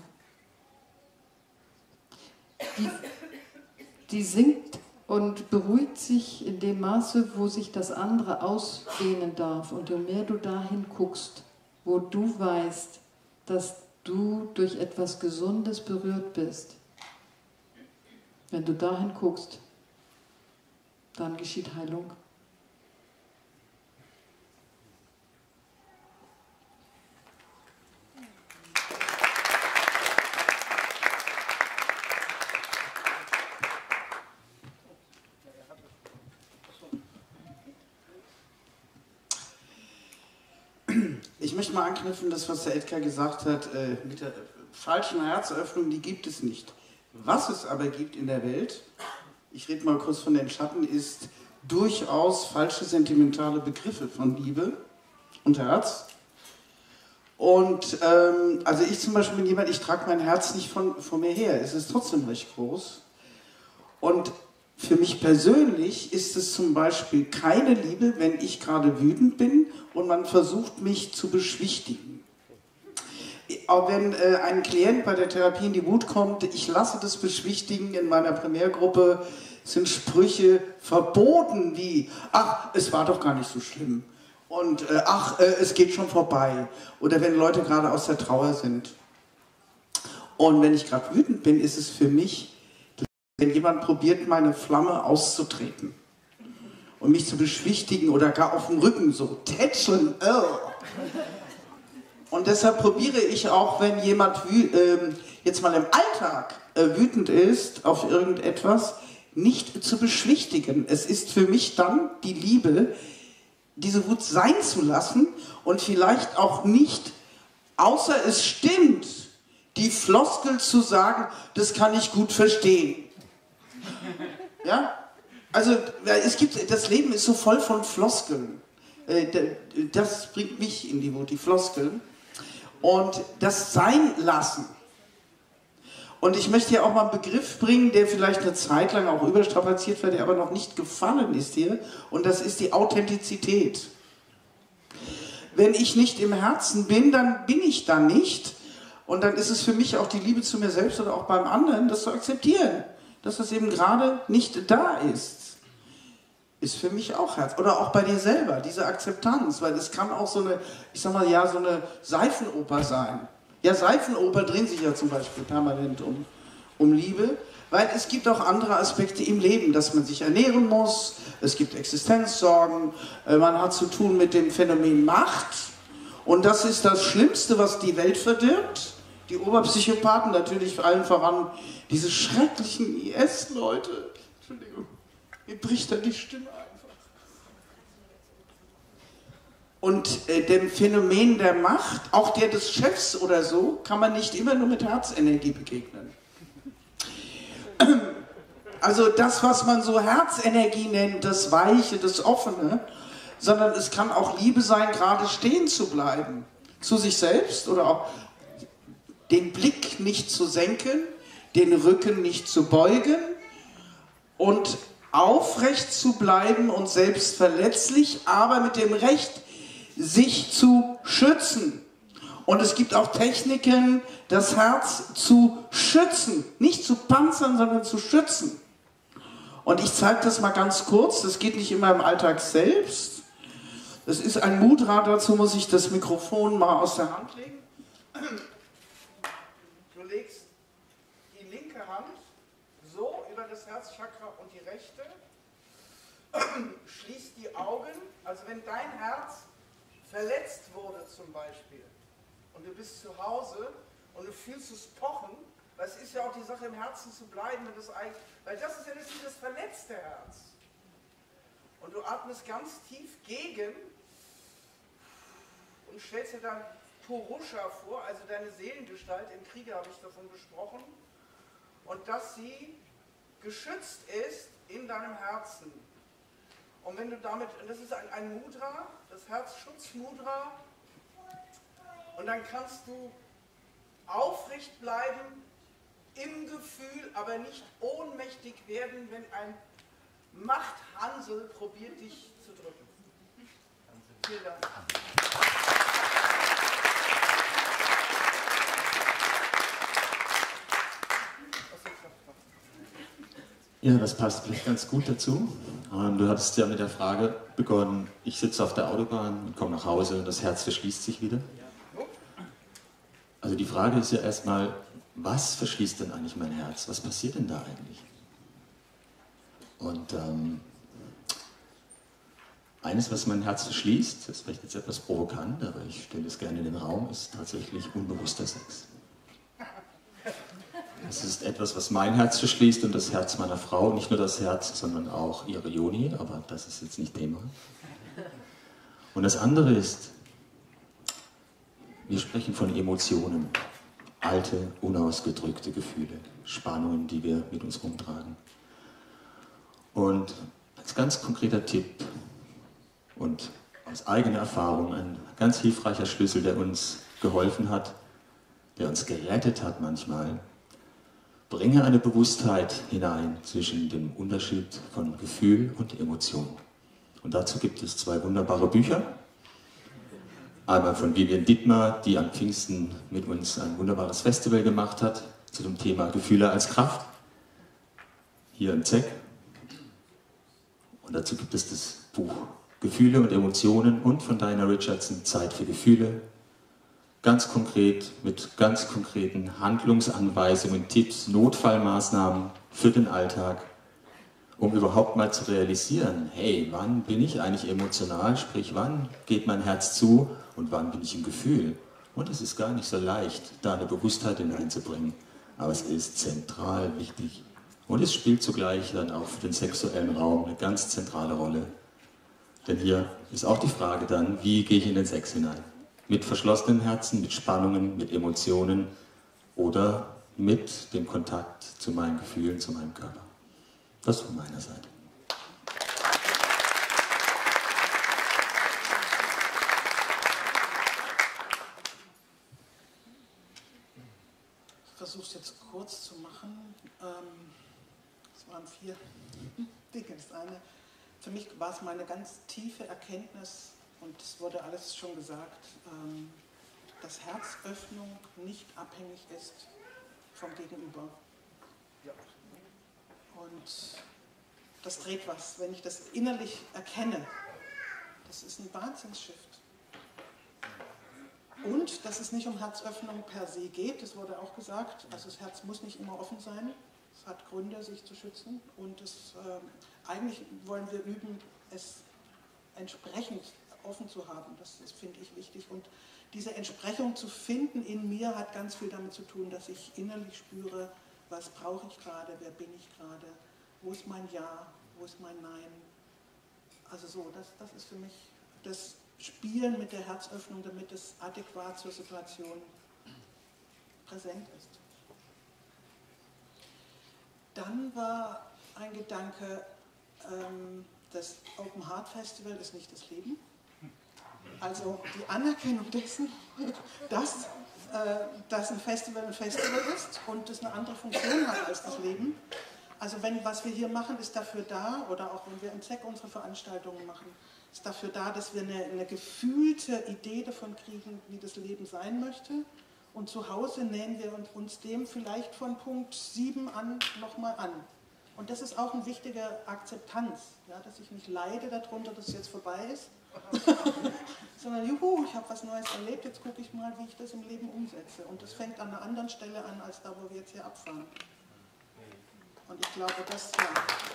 Die, die sinkt und beruhigt sich in dem Maße, wo sich das andere ausdehnen darf. Und je mehr du dahin guckst, wo du weißt, dass du durch etwas Gesundes berührt bist, wenn du dahin guckst, dann geschieht Heilung. Ich möchte mal anknüpfen, das, was der Edgar gesagt hat, äh, mit der falschen Herzöffnungen, die gibt es nicht. Was es aber gibt in der Welt, ich rede mal kurz von den Schatten, ist durchaus falsche sentimentale Begriffe von Liebe und Herz. Und ähm, also ich zum Beispiel bin jemand, ich trage mein Herz nicht von, von mir her, es ist trotzdem recht groß. Und für mich persönlich ist es zum Beispiel keine Liebe, wenn ich gerade wütend bin und man versucht mich zu beschwichtigen. Auch wenn äh, ein Klient bei der Therapie in die Wut kommt, ich lasse das Beschwichtigen in meiner Primärgruppe, sind Sprüche verboten wie, ach, es war doch gar nicht so schlimm und äh, ach, äh, es geht schon vorbei. Oder wenn Leute gerade aus der Trauer sind. Und wenn ich gerade wütend bin, ist es für mich, wenn jemand probiert, meine Flamme auszutreten und mich zu beschwichtigen oder gar auf dem Rücken so tätscheln. Oh. Und deshalb probiere ich auch, wenn jemand äh, jetzt mal im Alltag äh, wütend ist auf irgendetwas, nicht zu beschwichtigen. Es ist für mich dann die Liebe, diese Wut sein zu lassen und vielleicht auch nicht, außer es stimmt, die Floskel zu sagen, das kann ich gut verstehen. Ja? Also es gibt, das Leben ist so voll von Floskeln. Das bringt mich in die Wut, die Floskeln. Und das sein lassen. Und ich möchte hier auch mal einen Begriff bringen, der vielleicht eine Zeit lang auch überstrapaziert wird, der aber noch nicht gefallen ist hier. Und das ist die Authentizität. Wenn ich nicht im Herzen bin, dann bin ich da nicht. Und dann ist es für mich auch die Liebe zu mir selbst oder auch beim anderen, das zu akzeptieren. Dass das eben gerade nicht da ist. Ist für mich auch Herz. Oder auch bei dir selber, diese Akzeptanz. Weil es kann auch so eine, ich sag mal, ja, so eine Seifenoper sein. Ja, Seifenoper drehen sich ja zum Beispiel permanent um, um Liebe. Weil es gibt auch andere Aspekte im Leben, dass man sich ernähren muss. Es gibt Existenzsorgen. Man hat zu tun mit dem Phänomen Macht. Und das ist das Schlimmste, was die Welt verdirbt. Die Oberpsychopathen natürlich allen voran. Diese schrecklichen I S-Leute. Entschuldigung. Mir bricht da die Stimme einfach. Und äh, dem Phänomen der Macht, auch der des Chefs oder so, kann man nicht immer nur mit Herzenergie begegnen. Also das, was man so Herzenergie nennt, das Weiche, das Offene, sondern es kann auch Liebe sein, gerade stehen zu bleiben. Zu sich selbst oder auch den Blick nicht zu senken, den Rücken nicht zu beugen und aufrecht zu bleiben und selbstverletzlich, aber mit dem Recht, sich zu schützen. Und es gibt auch Techniken, das Herz zu schützen. Nicht zu panzern, sondern zu schützen. Und ich zeige das mal ganz kurz, das geht nicht immer im Alltag selbst. Das ist ein Mudra, dazu muss ich das Mikrofon mal aus der Hand legen. Du legst die linke Hand so über das Herzchakra und die rechte, schließt die Augen, also wenn dein Herz verletzt wurde zum Beispiel und du bist zu Hause und du fühlst es pochen, weil es ist ja auch die Sache im Herzen zu bleiben, wenn das eigentlich, weil das ist ja nicht das verletzte Herz. Und du atmest ganz tief gegen und stellst dir dann Purusha vor, also deine Seelengestalt, im Kriege habe ich davon gesprochen, und dass sie geschützt ist in deinem Herzen. Und wenn du damit, und das ist ein, ein Mudra, das Herzschutzmudra, und dann kannst du aufrecht bleiben im Gefühl, aber nicht ohnmächtig werden, wenn ein Machthansel probiert, dich zu drücken. Vielen Dank. Ja, das passt vielleicht ganz gut dazu. Du hattest ja mit der Frage begonnen, ich sitze auf der Autobahn und komme nach Hause und das Herz verschließt sich wieder. Also die Frage ist ja erstmal, was verschließt denn eigentlich mein Herz? Was passiert denn da eigentlich? Und ähm, eines, was mein Herz verschließt, das ist vielleicht jetzt etwas provokant, aber ich stelle es gerne in den Raum, ist tatsächlich unbewusster Sex. Das ist etwas, was mein Herz verschließt und das Herz meiner Frau, nicht nur das Herz, sondern auch ihre Yoni, aber das ist jetzt nicht Thema. Und das andere ist, wir sprechen von Emotionen. alte, unausgedrückte Gefühle, Spannungen, die wir mit uns rumtragen. Und als ganz konkreter Tipp und aus eigener Erfahrung ein ganz hilfreicher Schlüssel, der uns geholfen hat, der uns gerettet hat manchmal: Bringe eine Bewusstheit hinein zwischen dem Unterschied von Gefühl und Emotion. Und dazu gibt es zwei wunderbare Bücher. Einmal von Vivian Dittmar, die an Pfingsten mit uns ein wunderbares Festival gemacht hat zu dem Thema Gefühle als Kraft, hier im Z E C. Und dazu gibt es das Buch Gefühle und Emotionen und von Diana Richardson Zeit für Gefühle. Ganz konkret, mit ganz konkreten Handlungsanweisungen, Tipps, Notfallmaßnahmen für den Alltag, um überhaupt mal zu realisieren, hey, wann bin ich eigentlich emotional, sprich, wann geht mein Herz zu und wann bin ich im Gefühl? Und es ist gar nicht so leicht, da eine Bewusstheit hineinzubringen, aber es ist zentral wichtig. Und es spielt zugleich dann auch für den sexuellen Raum eine ganz zentrale Rolle. Denn hier ist auch die Frage dann, wie gehe ich in den Sex hinein? Mit verschlossenem Herzen, mit Spannungen, mit Emotionen oder mit dem Kontakt zu meinen Gefühlen, zu meinem Körper. Das von meiner Seite. Ich versuche es jetzt kurz zu machen. Es waren vier Dinge. Das eine, für mich war es mal eine ganz tiefe Erkenntnis, und es wurde alles schon gesagt, dass Herzöffnung nicht abhängig ist vom Gegenüber. Und das dreht was, wenn ich das innerlich erkenne. Das ist ein Wahnsinnsshift. Und dass es nicht um Herzöffnung per se geht, das wurde auch gesagt. Also das Herz muss nicht immer offen sein. Es hat Gründe, sich zu schützen. Und es, äh, eigentlich wollen wir üben, es entsprechend offen zu haben. Das, das finde ich wichtig. Und diese Entsprechung zu finden in mir hat ganz viel damit zu tun, dass ich innerlich spüre, was brauche ich gerade, wer bin ich gerade, wo ist mein Ja, wo ist mein Nein. Also so, das, das ist für mich das Spielen mit der Herzöffnung, damit es adäquat zur Situation präsent ist. Dann war ein Gedanke, ähm, das Open Heart Festival ist nicht das Leben. Also die Anerkennung dessen, dass, äh, dass ein Festival ein Festival ist und es eine andere Funktion hat als das Leben. Also wenn, was wir hier machen, ist dafür da, oder auch wenn wir im Z E C unsere Veranstaltungen machen, ist dafür da, dass wir eine, eine gefühlte Idee davon kriegen, wie das Leben sein möchte. Und zu Hause nähern wir uns dem vielleicht von Punkt sieben an nochmal an. Und das ist auch eine wichtige Akzeptanz, ja, dass ich nicht leide darunter, dass es jetzt vorbei ist, sondern juhu, ich habe was Neues erlebt, jetzt gucke ich mal, wie ich das im Leben umsetze. Und das fängt an einer anderen Stelle an, als da, wo wir jetzt hier abfahren. Und ich glaube, das, ja.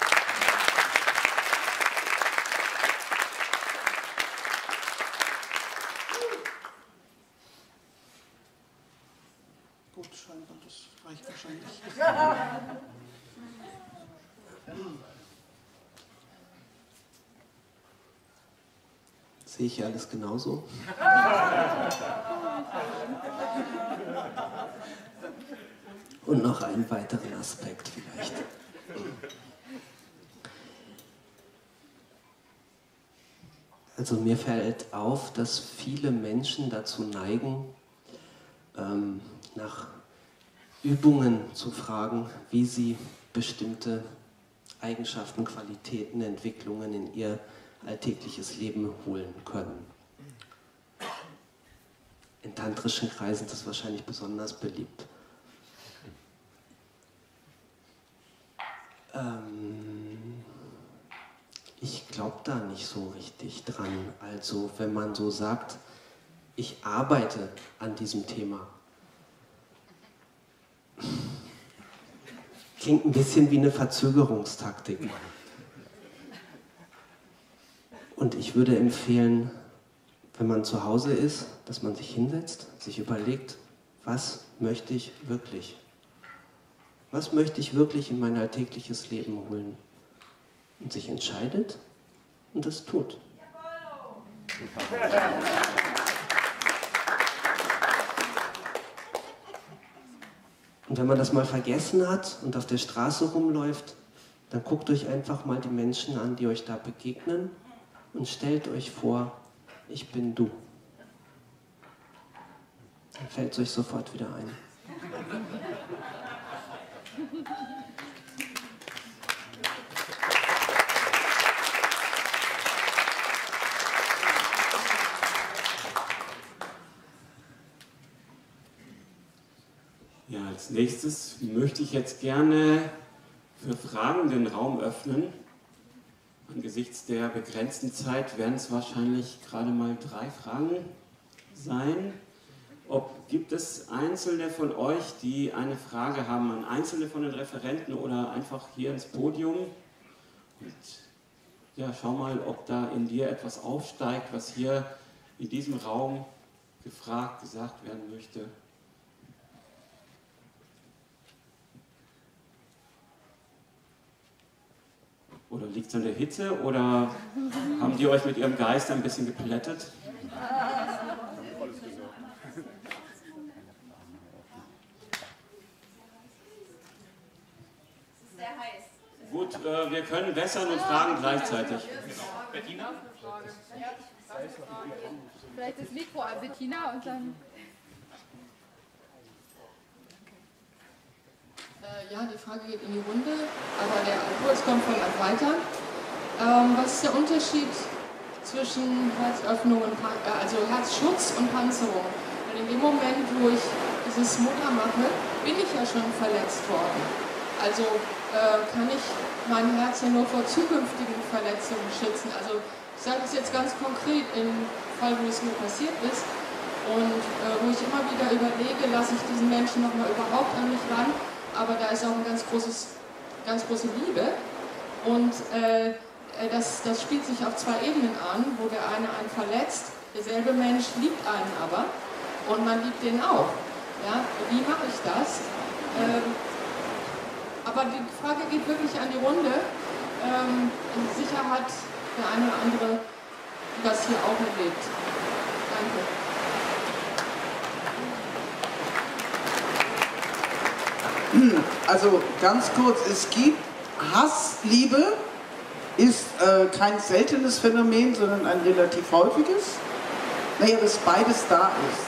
Gut, scheinbar, das reicht wahrscheinlich. Sehe ich alles genauso? Und noch einen weiteren Aspekt vielleicht. Also mir fällt auf, dass viele Menschen dazu neigen, ähm, nach Übungen zu fragen, wie sie bestimmte Eigenschaften, Qualitäten, Entwicklungen in ihr alltägliches Leben holen können. In tantrischen Kreisen ist das wahrscheinlich besonders beliebt. Ähm, ich glaube da nicht so richtig dran. Also wenn man so sagt, ich arbeite an diesem Thema, klingt ein bisschen wie eine Verzögerungstaktik. Und ich würde empfehlen, wenn man zu Hause ist, dass man sich hinsetzt, sich überlegt, was möchte ich wirklich? Was möchte ich wirklich in mein alltägliches Leben holen? Und sich entscheidet und das tut. Und wenn man das mal vergessen hat und auf der Straße rumläuft, dann guckt euch einfach mal die Menschen an, die euch da begegnen und stellt euch vor, ich bin du. Dann fällt es euch sofort wieder ein. Ja, als nächstes möchte ich jetzt gerne für Fragen den Raum öffnen. Angesichts der begrenzten Zeit werden es wahrscheinlich gerade mal drei Fragen sein. Ob, gibt es Einzelne von euch, die eine Frage haben an Einzelne von den Referenten oder einfach hier ins Podium? Und ja, schau mal, ob da in dir etwas aufsteigt, was hier in diesem Raum gefragt, gesagt werden möchte. Oder liegt es an der Hitze oder haben die euch mit ihrem Geist ein bisschen geplättet? Es ist sehr heiß. Gut, äh, wir können wässern und fragen gleichzeitig. Bettina? Vielleicht das Mikro an Bettina und dann... Ja, die Frage geht in die Runde, aber der Impuls kommt von weiter. Ähm, was ist der Unterschied zwischen Herzöffnung und Pan also Herzschutz und Panzerung? Weil in dem Moment, wo ich dieses Mutter mache, bin ich ja schon verletzt worden. Also äh, kann ich mein Herz ja nur vor zukünftigen Verletzungen schützen. Also ich sage es jetzt ganz konkret im Fall, wo es mir passiert ist und äh, wo ich immer wieder überlege, lasse ich diesen Menschen nochmal überhaupt an mich ran. Aber da ist auch eine ganz, großes, ganz große Liebe und äh, das, das spielt sich auf zwei Ebenen an, wo der eine einen verletzt, derselbe Mensch liebt einen aber und man liebt den auch. Ja? Wie mache ich das? Ähm, aber die Frage geht wirklich an die Runde. Ähm, sicher hat der eine oder andere das hier auch erlebt. Danke. Also ganz kurz, es gibt Hassliebe, ist äh, kein seltenes Phänomen, sondern ein relativ häufiges. Naja, dass beides da ist.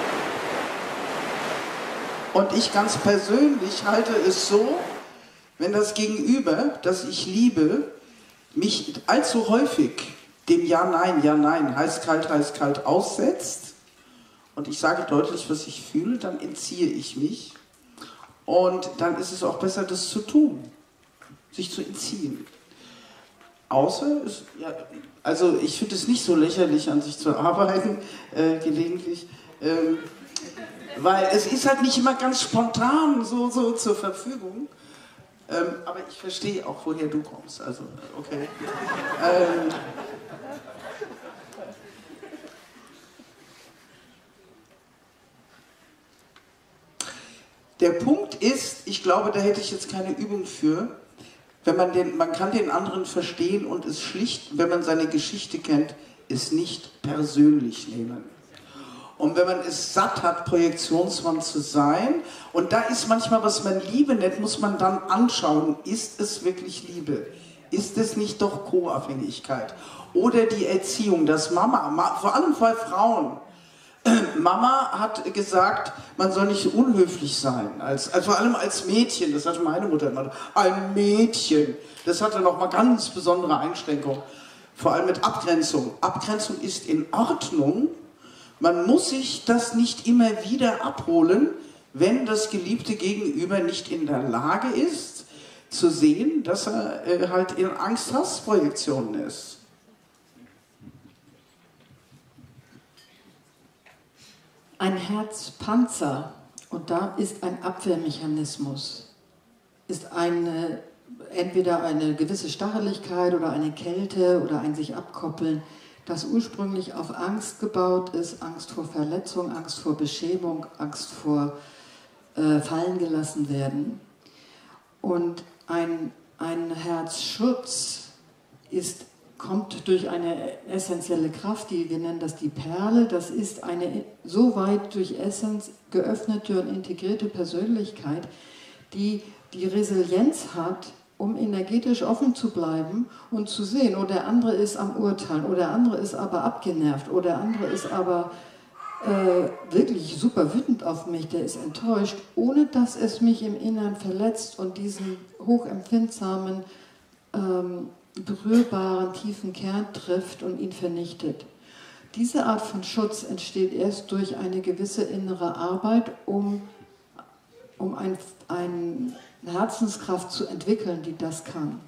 Und ich ganz persönlich halte es so, wenn das Gegenüber, das ich liebe, mich allzu häufig dem Ja-Nein, Ja-Nein, heiß-kalt, heiß-kalt aussetzt und ich sage deutlich, was ich fühle, dann entziehe ich mich. Und dann ist es auch besser, das zu tun, sich zu entziehen. Außer, es, ja, also ich finde es nicht so lächerlich, an sich zu arbeiten, äh, gelegentlich, ähm, weil es ist halt nicht immer ganz spontan so, so zur Verfügung. Ähm, aber ich verstehe auch, woher du kommst, also okay. ähm, Der Punkt ist, ich glaube, da hätte ich jetzt keine Übung für, wenn man den, man kann den anderen verstehen und es schlicht, wenn man seine Geschichte kennt, es nicht persönlich nehmen. Und wenn man es satt hat, Projektionswand zu sein, und da ist manchmal, was man Liebe nennt, muss man dann anschauen, ist es wirklich Liebe? Ist es nicht doch Co-Abhängigkeit? Oder die Erziehung, dass Mama, vor allem bei Frauen, Mama hat gesagt, man soll nicht unhöflich sein, als, also vor allem als Mädchen, das hatte meine Mutter immer, ein Mädchen, das hatte nochmal ganz besondere Einschränkungen, vor allem mit Abgrenzung. Abgrenzung ist in Ordnung, man muss sich das nicht immer wieder abholen, wenn das geliebte Gegenüber nicht in der Lage ist, zu sehen, dass er äh, halt in Angst-Hass-Projektionen ist. Ein Herzpanzer, und da ist ein Abwehrmechanismus, ist eine, entweder eine gewisse Stacheligkeit oder eine Kälte oder ein sich abkoppeln, das ursprünglich auf Angst gebaut ist, Angst vor Verletzung, Angst vor Beschämung, Angst vor äh, fallen gelassen werden. Und ein, ein Herzschutz ist kommt durch eine essentielle Kraft, die, wir nennen das die Perle, das ist eine so weit durch Essenz geöffnete und integrierte Persönlichkeit, die die Resilienz hat, um energetisch offen zu bleiben und zu sehen, oh, der andere ist am Urteilen, oder der andere ist aber abgenervt, oder der andere ist aber äh, wirklich super wütend auf mich, der ist enttäuscht, ohne dass es mich im Inneren verletzt und diesen hochempfindsamen, ähm, berührbaren, tiefen Kern trifft und ihn vernichtet. Diese Art von Schutz entsteht erst durch eine gewisse innere Arbeit, um, um ein, ein, eine Herzenskraft zu entwickeln, die das kann.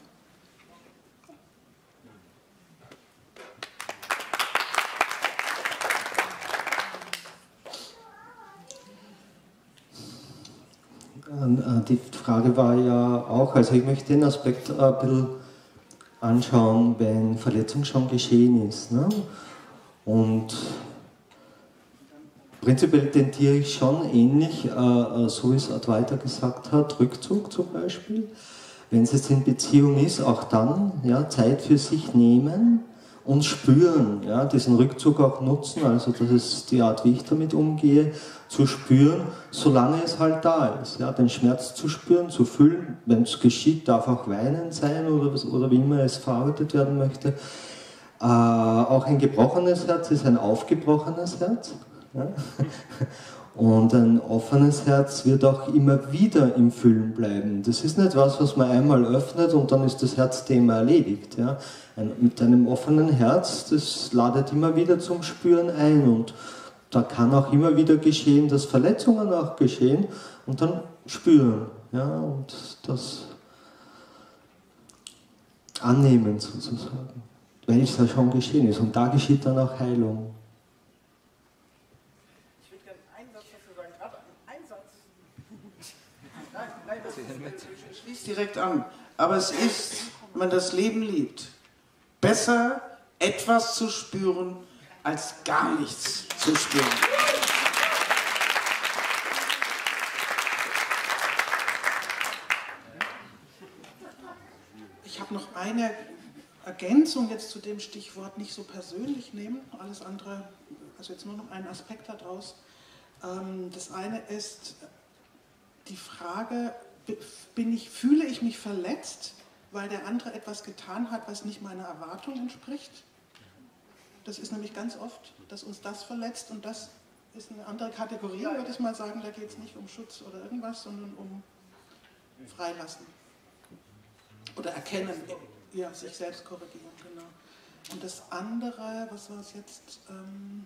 Die Frage war ja auch, also ich möchte den Aspekt ein bisschen anschauen, wenn Verletzung schon geschehen ist. Ne? Und prinzipiell tendiere ich schon ähnlich, äh, so wie es Advaita gesagt hat, Rückzug zum Beispiel. Wenn es jetzt in Beziehung ist, auch dann ja, Zeit für sich nehmen und spüren, ja, diesen Rückzug auch nutzen, also das ist die Art, wie ich damit umgehe, zu spüren, solange es halt da ist. Ja, den Schmerz zu spüren, zu fühlen, wenn es geschieht, darf auch Weinen sein oder, was, oder wie immer es verarbeitet werden möchte. Äh, auch ein gebrochenes Herz ist ein aufgebrochenes Herz. Ja? Und ein offenes Herz wird auch immer wieder im Fühlen bleiben. Das ist nicht was, was man einmal öffnet und dann ist das Herzthema erledigt. Ja? Ein, mit einem offenen Herz, das ladet immer wieder zum Spüren ein und da kann auch immer wieder geschehen, dass Verletzungen auch geschehen und dann spüren. Ja? Und das annehmen sozusagen, weil es ja schon geschehen ist und da geschieht dann auch Heilung. Schließt direkt an. Aber es ist, wenn man das Leben liebt, besser etwas zu spüren, als gar nichts zu spüren. Ich habe noch eine Ergänzung jetzt zu dem Stichwort nicht so persönlich nehmen, alles andere, also jetzt nur noch einen Aspekt daraus. Das eine ist die Frage, bin ich, fühle ich mich verletzt, weil der andere etwas getan hat, was nicht meiner Erwartung entspricht? Das ist nämlich ganz oft, dass uns das verletzt und das ist eine andere Kategorie, würde ich mal sagen, da geht es nicht um Schutz oder irgendwas, sondern um Freilassen. Oder erkennen, ja, sich selbst korrigieren, genau. Und das andere, was war es jetzt? Ähm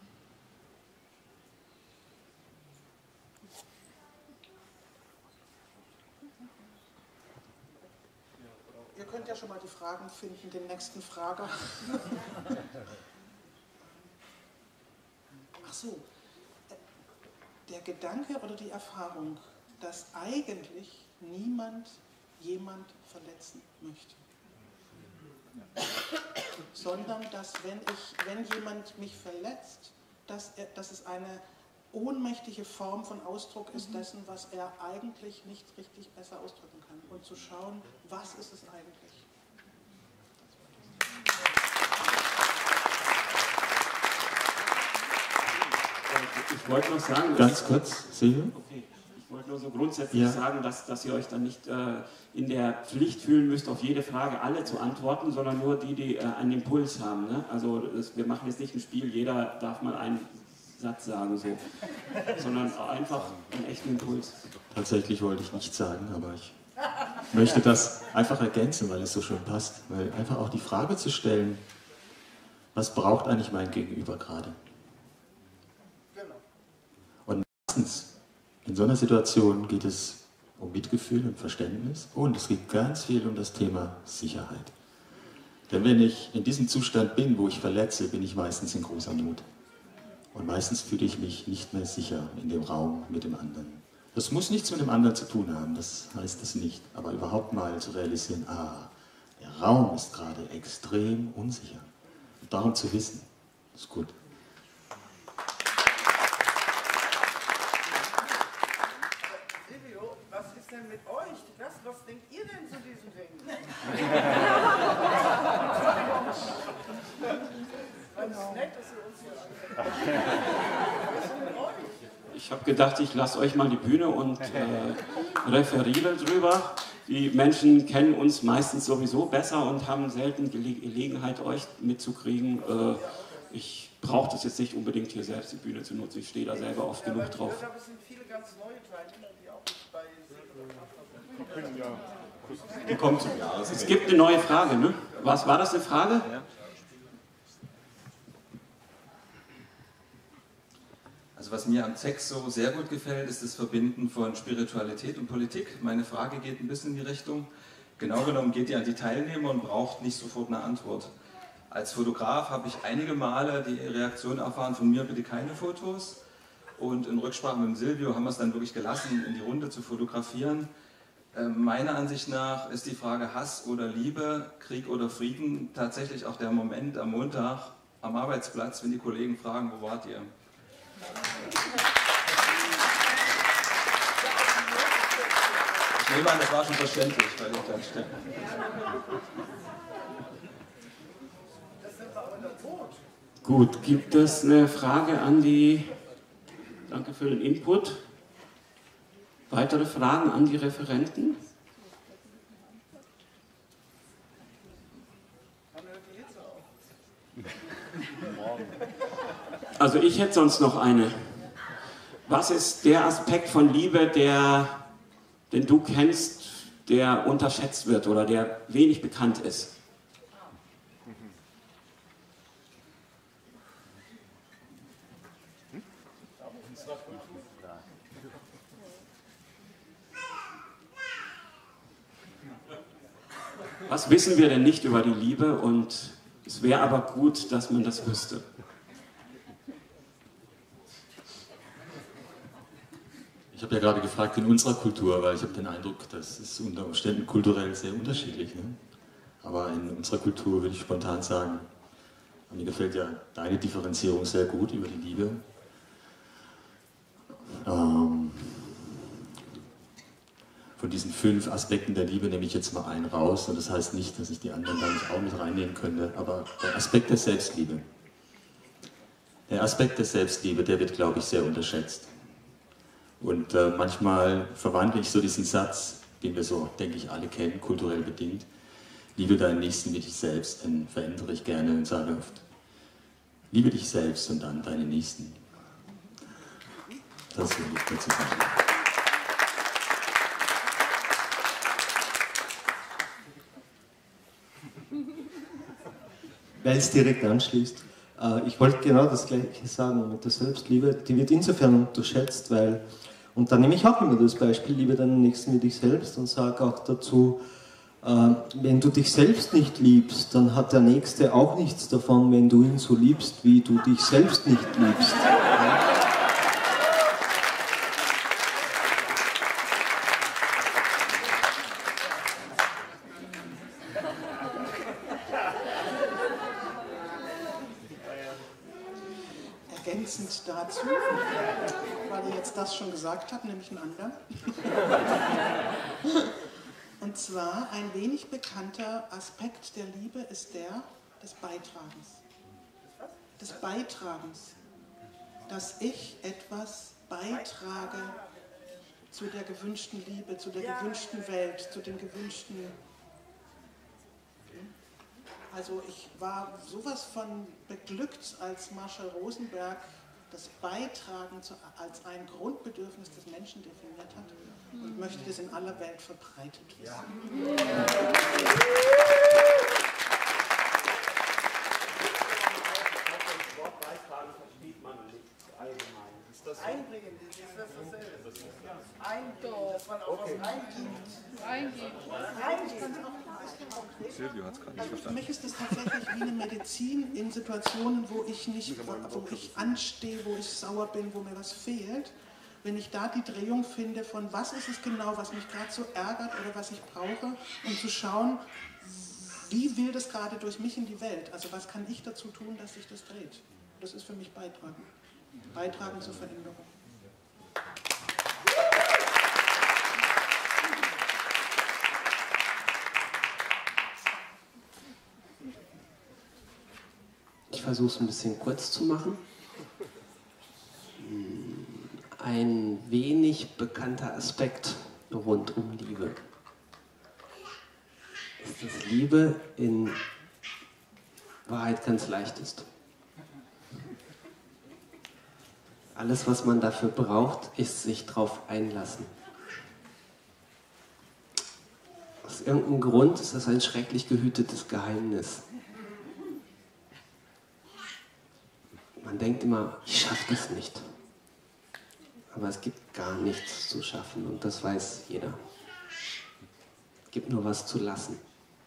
Ihr könnt ja schon mal die Fragen finden, den nächsten Frager. Ach so, der Gedanke oder die Erfahrung, dass eigentlich niemand jemand verletzen möchte. Sondern dass wenn, ich, wenn jemand mich verletzt, dass, er, dass es eine ohnmächtige Form von Ausdruck ist dessen, was er eigentlich nicht richtig besser ausdrücken kann. Und zu schauen, was ist es eigentlich? Ich wollte noch sagen, Ganz kurz, Silvio? Okay. Ich wollte nur so grundsätzlich Ja. sagen, dass, dass ihr euch dann nicht äh, in der Pflicht fühlen müsst, auf jede Frage alle zu antworten, sondern nur die, die äh, einen Impuls haben. Ne? Also das, wir machen jetzt nicht ein Spiel, jeder darf mal einen Satz sagen, so, sondern einfach einen echten Impuls. Tatsächlich wollte ich nichts sagen, aber ich möchte das einfach ergänzen, weil es so schön passt. Weil einfach auch die Frage zu stellen, was braucht eigentlich mein Gegenüber gerade? Und meistens in so einer Situation geht es um Mitgefühl und Verständnis und es geht ganz viel um das Thema Sicherheit. Denn wenn ich in diesem Zustand bin, wo ich verletze, bin ich meistens in großer Not. Und meistens fühle ich mich nicht mehr sicher in dem Raum mit dem anderen. Das muss nichts mit dem anderen zu tun haben, das heißt es nicht. Aber überhaupt mal zu realisieren, ah, der Raum ist gerade extrem unsicher. Und darum zu wissen, ist gut. Silvio, was ist denn mit euch? Was, was denkt ihr denn zu diesen Dingen? Ich habe gedacht, ich lasse euch mal die Bühne und äh, referiere drüber. Die Menschen kennen uns meistens sowieso besser und haben selten Gele Gelegenheit, euch mitzukriegen. Äh, ich brauche das jetzt nicht unbedingt hier selbst die Bühne zu nutzen. Ich stehe da selber oft genug drauf. Ich glaube, es sind viele ganz neue Teilnehmer, die auch nicht bei Die kommen zum Jahres. Es gibt eine neue Frage, ne? Was war das, eine Frage? Ja. Also was mir am Text so sehr gut gefällt, ist das Verbinden von Spiritualität und Politik. Meine Frage geht ein bisschen in die Richtung. Genau genommen geht die an die Teilnehmer und braucht nicht sofort eine Antwort. Als Fotograf habe ich einige Male die Reaktion erfahren, von mir bitte keine Fotos. Und in Rücksprache mit dem Silvio haben wir es dann wirklich gelassen, in die Runde zu fotografieren. Meiner Ansicht nach ist die Frage Hass oder Liebe, Krieg oder Frieden tatsächlich auch der Moment am Montag am Arbeitsplatz, wenn die Kollegen fragen, wo wart ihr? Ich nehme an, das war schon verständlich bei den kleinen Städten. Gut, gibt es eine Frage an die... Danke für den Input. Weitere Fragen an die Referenten? Also ich hätte sonst noch eine. Was ist der Aspekt von Liebe, der, den du kennst, der unterschätzt wird oder der wenig bekannt ist? Was wissen wir denn nicht über die Liebe und es wäre aber gut, dass man das wüsste? Ich habe ja gerade gefragt in unserer Kultur, weil ich habe den Eindruck, das ist unter Umständen kulturell sehr unterschiedlich. Ne? Aber in unserer Kultur würde ich spontan sagen, mir gefällt ja deine Differenzierung sehr gut über die Liebe. Ähm, von diesen fünf Aspekten der Liebe nehme ich jetzt mal einen raus und das heißt nicht, dass ich die anderen da nicht auch mit reinnehmen könnte, aber der Aspekt der Selbstliebe. Der Aspekt der Selbstliebe, der wird, glaube ich, sehr unterschätzt. Und äh, manchmal verwandle ich so diesen Satz, den wir so, denke ich, alle kennen, kulturell bedingt. Liebe deinen Nächsten wie dich selbst, den verändere ich gerne und sage oft, liebe dich selbst und dann deine Nächsten. Das will ich dazu sagen. Weil es direkt anschließt. Äh, ich wollte genau das Gleiche sagen mit der Selbstliebe. Die wird insofern unterschätzt, weil, und da nehme ich auch immer das Beispiel, liebe deinen Nächsten wie dich selbst und sage auch dazu, äh, wenn du dich selbst nicht liebst, dann hat der Nächste auch nichts davon, wenn du ihn so liebst, wie du dich selbst nicht liebst. Ja? Ergänzend dazu, weil ihr jetzt das schon gesagt habt, nämlich ein anderer. Und zwar ein wenig bekannter Aspekt der Liebe ist der des Beitragens. Des Beitragens. Dass ich etwas beitrage zu der gewünschten Liebe, zu der gewünschten Welt, zu dem gewünschten... Also ich war sowas von beglückt, als Marshall Rosenberg das Beitragen zu, als ein Grundbedürfnis des Menschen definiert hat und möchte das in aller Welt verbreitet wissen. Ja. Einbringen, das ist dasselbe. Einbringen, dass man auch was eingibt. Eingibt. Silvio hat es gerade nicht Also für verstanden. mich ist das tatsächlich wie eine Medizin in Situationen, wo ich nicht, wo ich anstehe, wo ich sauer bin, wo mir was fehlt. Wenn ich da die Drehung finde von was ist es genau, was mich gerade so ärgert oder was ich brauche, um zu schauen, wie will das gerade durch mich in die Welt? Also was kann ich dazu tun, dass sich das dreht? Das ist für mich Beitragen. Beitragen zur Veränderung. Ich versuche es ein bisschen kurz zu machen. Ein wenig bekannter Aspekt rund um Liebe ist, dass Liebe in Wahrheit ganz leicht ist. Alles, was man dafür braucht, ist sich drauf einlassen. Aus irgendeinem Grund ist das ein schrecklich gehütetes Geheimnis. Man denkt immer, ich schaffe das nicht. Aber es gibt gar nichts zu schaffen und das weiß jeder. Es gibt nur was zu lassen.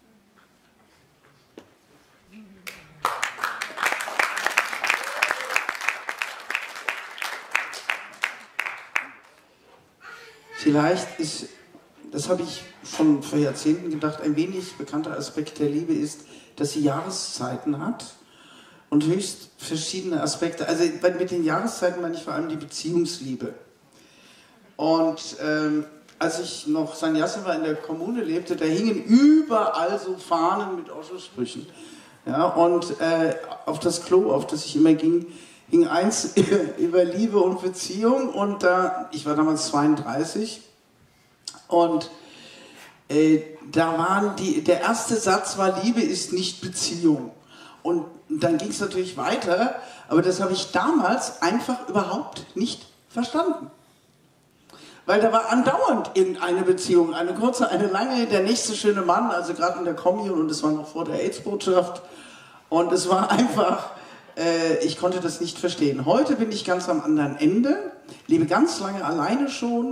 Vielleicht ist, das habe ich schon vor Jahrzehnten gedacht, ein wenig bekannter Aspekt der Liebe ist, dass sie Jahreszeiten hat und höchst verschiedene Aspekte. Also mit den Jahreszeiten meine ich vor allem die Beziehungsliebe. Und ähm, als ich noch Sankt Jasima in der Kommune lebte, da hingen überall so Fahnen mit Osho-Sprüchen. Ja, und äh, auf das Klo, auf das ich immer ging, hing eins über Liebe und Beziehung. Und da, ich war damals zweiunddreißig und äh, da waren die, der erste Satz war, Liebe ist nicht Beziehung. Und dann ging es natürlich weiter, aber das habe ich damals einfach überhaupt nicht verstanden. Weil da war andauernd irgendeine Beziehung, eine kurze, eine lange, der nächste schöne Mann, also gerade in der Kommunion, und das war noch vor der AIDS-Botschaft. Und es war einfach, äh, ich konnte das nicht verstehen. Heute bin ich ganz am anderen Ende, lebe ganz lange alleine schon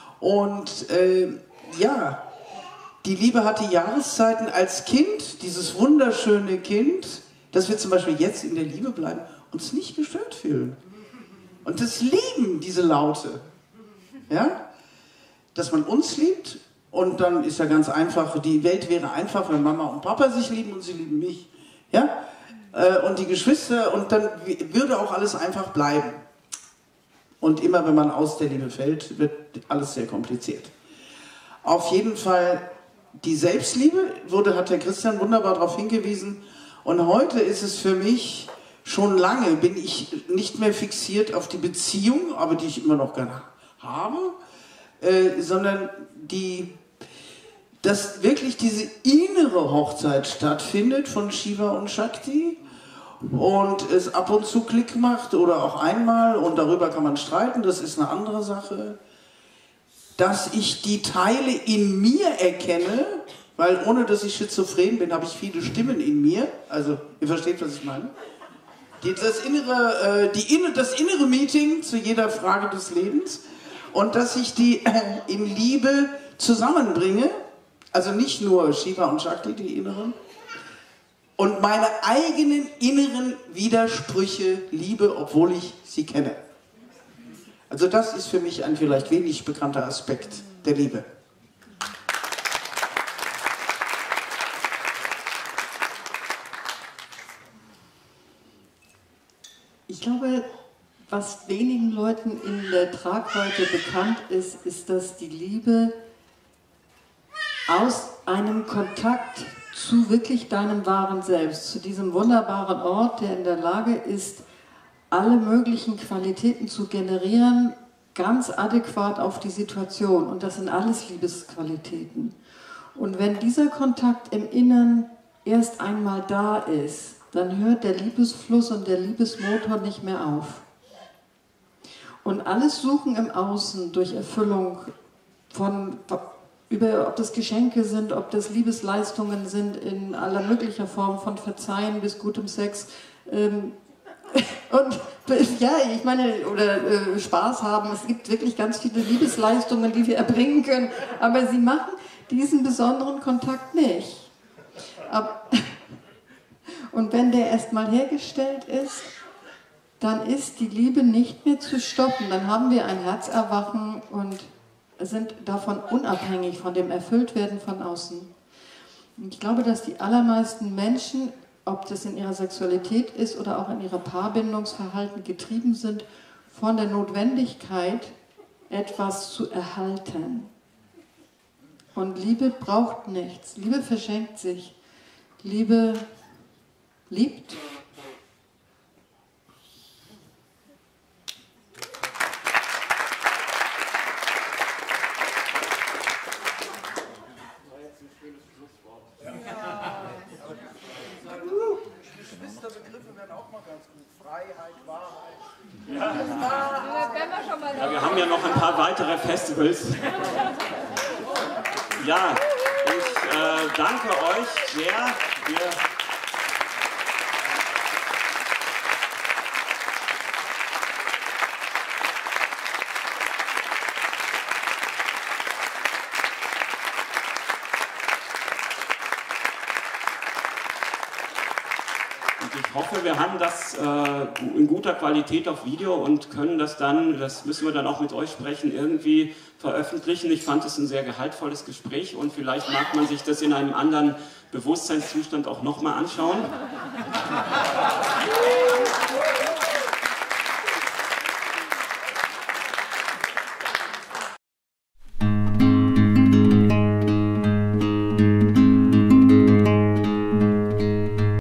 und äh, ja, die Liebe hatte Jahreszeiten als Kind, dieses wunderschöne Kind, dass wir zum Beispiel jetzt in der Liebe bleiben, uns nicht gestört fühlen. Und das lieben diese Laute. Ja? Dass man uns liebt und dann ist ja ganz einfach, die Welt wäre einfach, wenn Mama und Papa sich lieben und sie lieben mich. Ja? Äh, und die Geschwister und dann würde auch alles einfach bleiben. Und immer wenn man aus der Liebe fällt, wird alles sehr kompliziert. Auf jeden Fall die Selbstliebe, wurde, hat der Christian wunderbar darauf hingewiesen. Und heute ist es für mich, schon lange bin ich nicht mehr fixiert auf die Beziehung, aber die ich immer noch gerne habe, äh, sondern die, dass wirklich diese innere Hochzeit stattfindet von Shiva und Shakti und es ab und zu Klick macht oder auch einmal und darüber kann man streiten, das ist eine andere Sache, dass ich die Teile in mir erkenne, weil ohne dass ich schizophren bin, habe ich viele Stimmen in mir, also ihr versteht, was ich meine. Die, das, innere, äh, die inne, das innere Meeting zu jeder Frage des Lebens und dass ich die äh, in Liebe zusammenbringe, also nicht nur Shiva und Shakti, die inneren, und meine eigenen inneren Widersprüche liebe, obwohl ich sie kenne. Also das ist für mich ein vielleicht wenig bekannter Aspekt der Liebe. Ich glaube, was wenigen Leuten in der Tragweite bekannt ist, ist, dass die Liebe aus einem Kontakt zu wirklich deinem wahren Selbst, zu diesem wunderbaren Ort, der in der Lage ist, alle möglichen Qualitäten zu generieren, ganz adäquat auf die Situation. Und das sind alles Liebesqualitäten. Und wenn dieser Kontakt im Inneren erst einmal da ist, dann hört der Liebesfluss und der Liebesmotor nicht mehr auf. Und alles Suchen im Außen durch Erfüllung von, über, ob das Geschenke sind, ob das Liebesleistungen sind in aller möglicher Form, von Verzeihen bis gutem Sex, ähm, und ja, ich meine, oder äh, Spaß haben, es gibt wirklich ganz viele Liebesleistungen, die wir erbringen können, aber sie machen diesen besonderen Kontakt nicht. Ab Und wenn der erstmal hergestellt ist, dann ist die Liebe nicht mehr zu stoppen. Dann haben wir ein Herzerwachen und sind davon unabhängig, von dem Erfülltwerden von außen. Und ich glaube, dass die allermeisten Menschen, ob das in ihrer Sexualität ist oder auch in ihrer Paarbindungsverhalten, getrieben sind von der Notwendigkeit, etwas zu erhalten. Und Liebe braucht nichts. Liebe verschenkt sich. Liebe liebt Ja, wir haben ja noch ein paar weitere Festivals. Ja, ich äh, danke euch sehr. Wir Ich hoffe, wir haben das äh, in guter Qualität auf Video und können das dann, das müssen wir dann auch mit euch sprechen, irgendwie veröffentlichen. Ich fand es ein sehr gehaltvolles Gespräch und vielleicht mag man sich das in einem anderen Bewusstseinszustand auch nochmal anschauen.